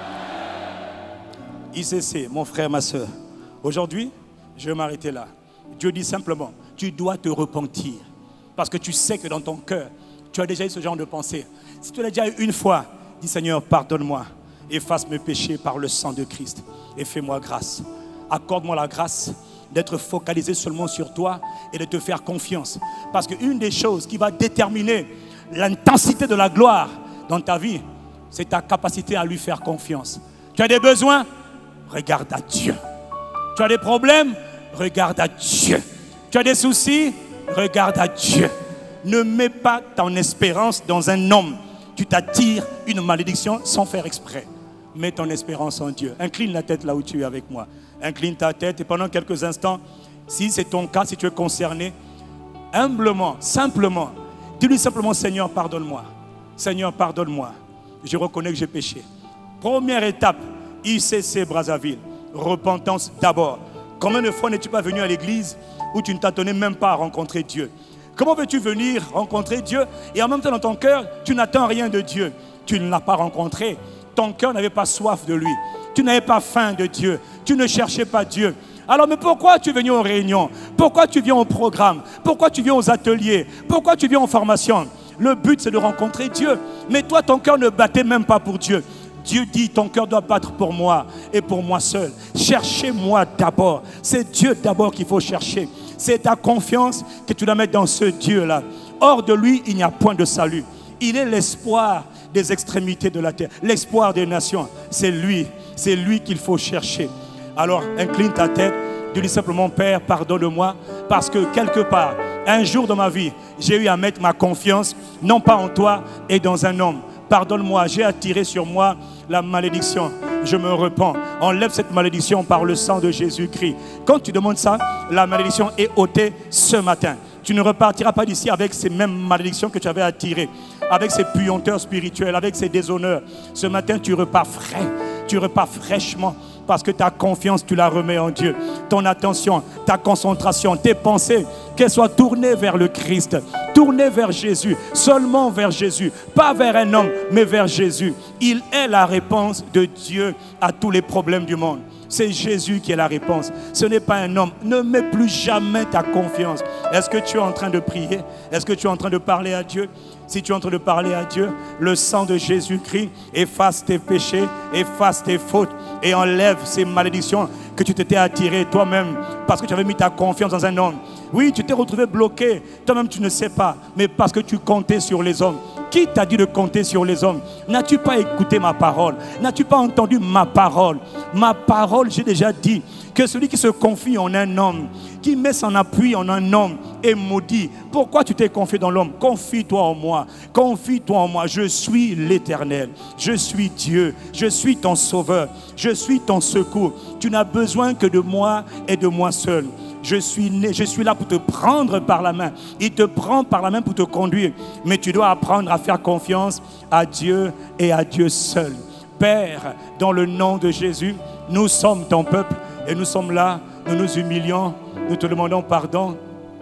ICC, mon frère, ma soeur. Aujourd'hui, je vais m'arrêter là. Dieu dit simplement, tu dois te repentir. Parce que tu sais que dans ton cœur, tu as déjà eu ce genre de pensée. Si tu l'as déjà eu une fois, dis Seigneur, pardonne-moi. Efface mes péchés par le sang de Christ. Et fais-moi grâce. Accorde-moi la grâce d'être focalisé seulement sur toi et de te faire confiance. Parce qu'une des choses qui va déterminer l'intensité de la gloire dans ta vie, c'est ta capacité à lui faire confiance. Tu as des besoins? Regarde à Dieu. Tu as des problèmes? Regarde à Dieu. Tu as des soucis? Regarde à Dieu. Ne mets pas ton espérance dans un homme. Tu t'attires une malédiction sans faire exprès. Mets ton espérance en Dieu. Incline la tête là où tu es avec moi. Incline ta tête et pendant quelques instants, si c'est ton cas, si tu es concerné, humblement, simplement, dis-lui simplement, Seigneur, pardonne-moi. Seigneur, pardonne-moi. Je reconnais que j'ai péché. Première étape, ICC Brazzaville. Repentance d'abord. Combien de fois n'es-tu pas venu à l'église où tu ne t'attendais même pas à rencontrer Dieu? Comment veux-tu venir rencontrer Dieu et en même temps dans ton cœur, tu n'attends rien de Dieu? Tu ne l'as pas rencontré. Ton cœur n'avait pas soif de lui. Tu n'avais pas faim de Dieu. Tu ne cherchais pas Dieu. Alors, mais pourquoi tu viens aux réunions? Pourquoi tu viens au programme? Pourquoi tu viens aux ateliers? Pourquoi tu viens aux formations? Le but, c'est de rencontrer Dieu. Mais toi, ton cœur ne battait même pas pour Dieu. Dieu dit, ton cœur doit battre pour moi et pour moi seul. Cherchez-moi d'abord. C'est Dieu d'abord qu'il faut chercher. C'est ta confiance que tu dois mettre dans ce Dieu-là. Hors de lui, il n'y a point de salut. Il est l'espoir des extrémités de la terre, l'espoir des nations. C'est lui qu'il faut chercher. Alors, incline ta tête, dis-lui simplement, Père, pardonne-moi, parce que quelque part, un jour dans ma vie, j'ai eu à mettre ma confiance, non pas en toi et dans un homme. Pardonne-moi, j'ai attiré sur moi la malédiction. Je me repens. Enlève cette malédiction par le sang de Jésus-Christ. Quand tu demandes ça, la malédiction est ôtée ce matin. Tu ne repartiras pas d'ici avec ces mêmes malédictions que tu avais attirées, avec ces puanteurs spirituels, avec ces déshonneurs. Ce matin, tu repars frais, tu repars fraîchement, parce que ta confiance, tu la remets en Dieu. Ton attention, ta concentration, tes pensées, qu'elles soient tournées vers le Christ, tournées vers Jésus, seulement vers Jésus, pas vers un homme, mais vers Jésus. Il est la réponse de Dieu à tous les problèmes du monde. C'est Jésus qui est la réponse. Ce n'est pas un homme. Ne mets plus jamais ta confiance. Est-ce que tu es en train de prier? Est-ce que tu es en train de parler à Dieu? Si tu es en train de parler à Dieu, le sang de Jésus-Christ efface tes péchés, efface tes fautes et enlève ces malédictions que tu t'étais attiré toi-même parce que tu avais mis ta confiance dans un homme. Oui, tu t'es retrouvé bloqué. Toi-même, tu ne sais pas, mais parce que tu comptais sur les hommes. Qui t'a dit de compter sur les hommes? N'as-tu pas écouté ma parole? N'as-tu pas entendu ma parole? Ma parole, j'ai déjà dit que celui qui se confie en un homme, qui met son appui en un homme, est maudit. Pourquoi tu t'es confié dans l'homme? Confie-toi en moi. Confie-toi en moi. Je suis l'Éternel. Je suis Dieu. Je suis ton sauveur. Je suis ton secours. Tu n'as besoin que de moi et de moi seul. Je suis là pour te prendre par la main. Il te prend par la main pour te conduire. Mais tu dois apprendre à faire confiance à Dieu et à Dieu seul. Père, dans le nom de Jésus, nous sommes ton peuple et nous sommes là, nous nous humilions, nous te demandons pardon.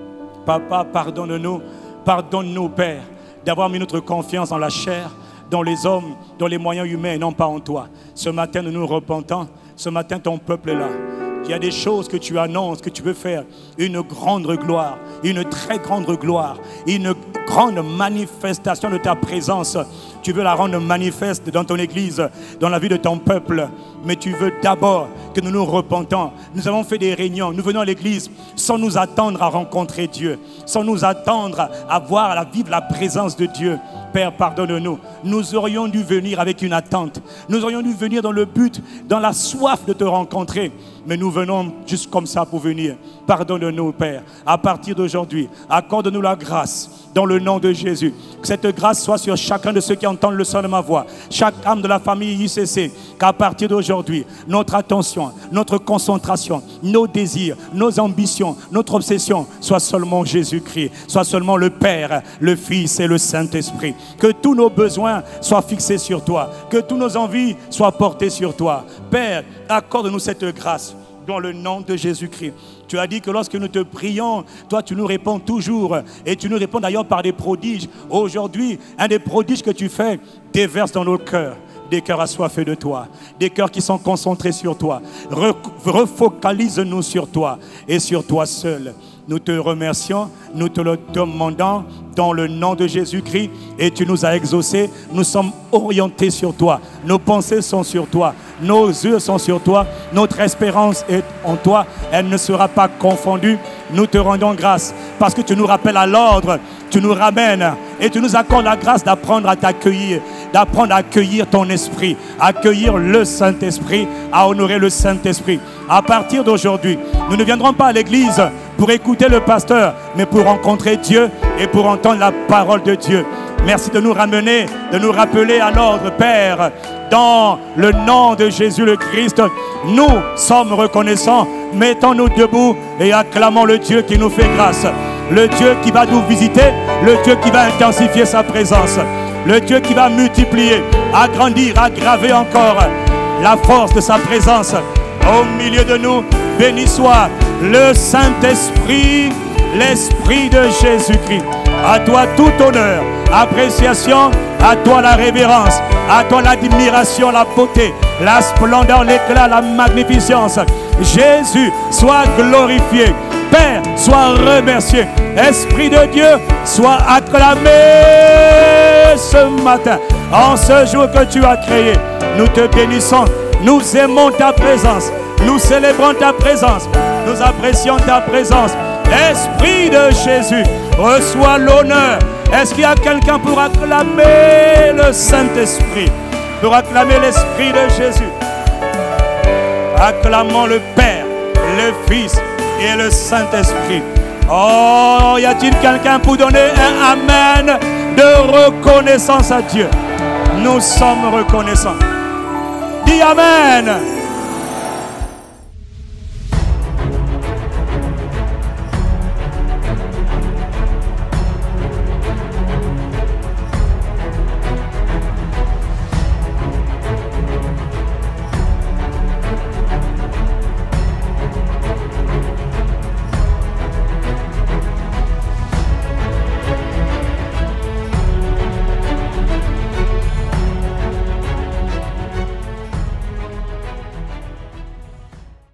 Papa, pardonne-nous, pardonne-nous, Père, d'avoir mis notre confiance dans la chair, dans les hommes, dans les moyens humains et non pas en toi. Ce matin, nous nous repentons. Ce matin, ton peuple est là. Il y a des choses que tu annonces, que tu veux faire. Une grande gloire, une très grande gloire, une grande manifestation de ta présence. Tu veux la rendre manifeste dans ton église, dans la vie de ton peuple. Mais tu veux d'abord que nous nous repentons. Nous avons fait des réunions, nous venons à l'église sans nous attendre à rencontrer Dieu, sans nous attendre à voir, à vivre la présence de Dieu. Père, pardonne-nous. Nous aurions dû venir avec une attente. Nous aurions dû venir dans le but, dans la soif de te rencontrer. Mais nous venons juste comme ça pour venir. Pardonne-nous, Père. À partir d'aujourd'hui, accorde-nous la grâce dans le nom de Jésus. Que cette grâce soit sur chacun de ceux qui entendent le son de ma voix. Chaque âme de la famille ICC. Qu'à partir d'aujourd'hui, notre attention, notre concentration, nos désirs, nos ambitions, notre obsession soit seulement Jésus-Christ. Soit seulement le Père, le Fils et le Saint-Esprit. Que tous nos besoins soient fixés sur toi. Que toutes nos envies soient portées sur toi. Père, accorde-nous cette grâce dans le nom de Jésus-Christ. Tu as dit que lorsque nous te prions, toi tu nous réponds toujours. Et tu nous réponds d'ailleurs par des prodiges. Aujourd'hui, un des prodiges que tu fais déverse dans nos cœurs. Des cœurs assoiffés de toi. Des cœurs qui sont concentrés sur toi. Refocalise-nous sur toi et sur toi seul. Nous te remercions, nous te le demandons dans le nom de Jésus-Christ et tu nous as exaucés. Nous sommes orientés sur toi. Nos pensées sont sur toi. Nos yeux sont sur toi. Notre espérance est en toi. Elle ne sera pas confondue. Nous te rendons grâce parce que tu nous rappelles à l'ordre. Tu nous ramènes et tu nous accordes la grâce d'apprendre à t'accueillir, d'apprendre à accueillir ton esprit, à accueillir le Saint-Esprit, à honorer le Saint-Esprit. À partir d'aujourd'hui, nous ne viendrons pas à l'église pour écouter le pasteur, mais pour rencontrer Dieu et pour entendre la parole de Dieu. Merci de nous ramener, de nous rappeler à l'ordre, Père. Dans le nom de Jésus le Christ, nous sommes reconnaissants. Mettons-nous debout et acclamons le Dieu qui nous fait grâce. Le Dieu qui va nous visiter, le Dieu qui va intensifier sa présence. Le Dieu qui va multiplier, agrandir, aggraver encore la force de sa présence. Au milieu de nous, béni soit le Saint-Esprit, l'Esprit de Jésus-Christ. À toi tout honneur, appréciation, à toi la révérence, à toi l'admiration, la beauté, la splendeur, l'éclat, la magnificence. Jésus, sois glorifié. Père, sois remercié. Esprit de Dieu, sois acclamé ce matin. En ce jour que tu as créé, nous te bénissons. Nous aimons ta présence. Nous célébrons ta présence. Nous apprécions ta présence. Esprit de Jésus, reçois l'honneur. Est-ce qu'il y a quelqu'un pour acclamer le Saint-Esprit, pour acclamer l'Esprit de Jésus? Acclamons le Père, le Fils et le Saint-Esprit. Oh, y a-t-il quelqu'un pour donner un Amen de reconnaissance à Dieu? Nous sommes reconnaissants. Dis Amen.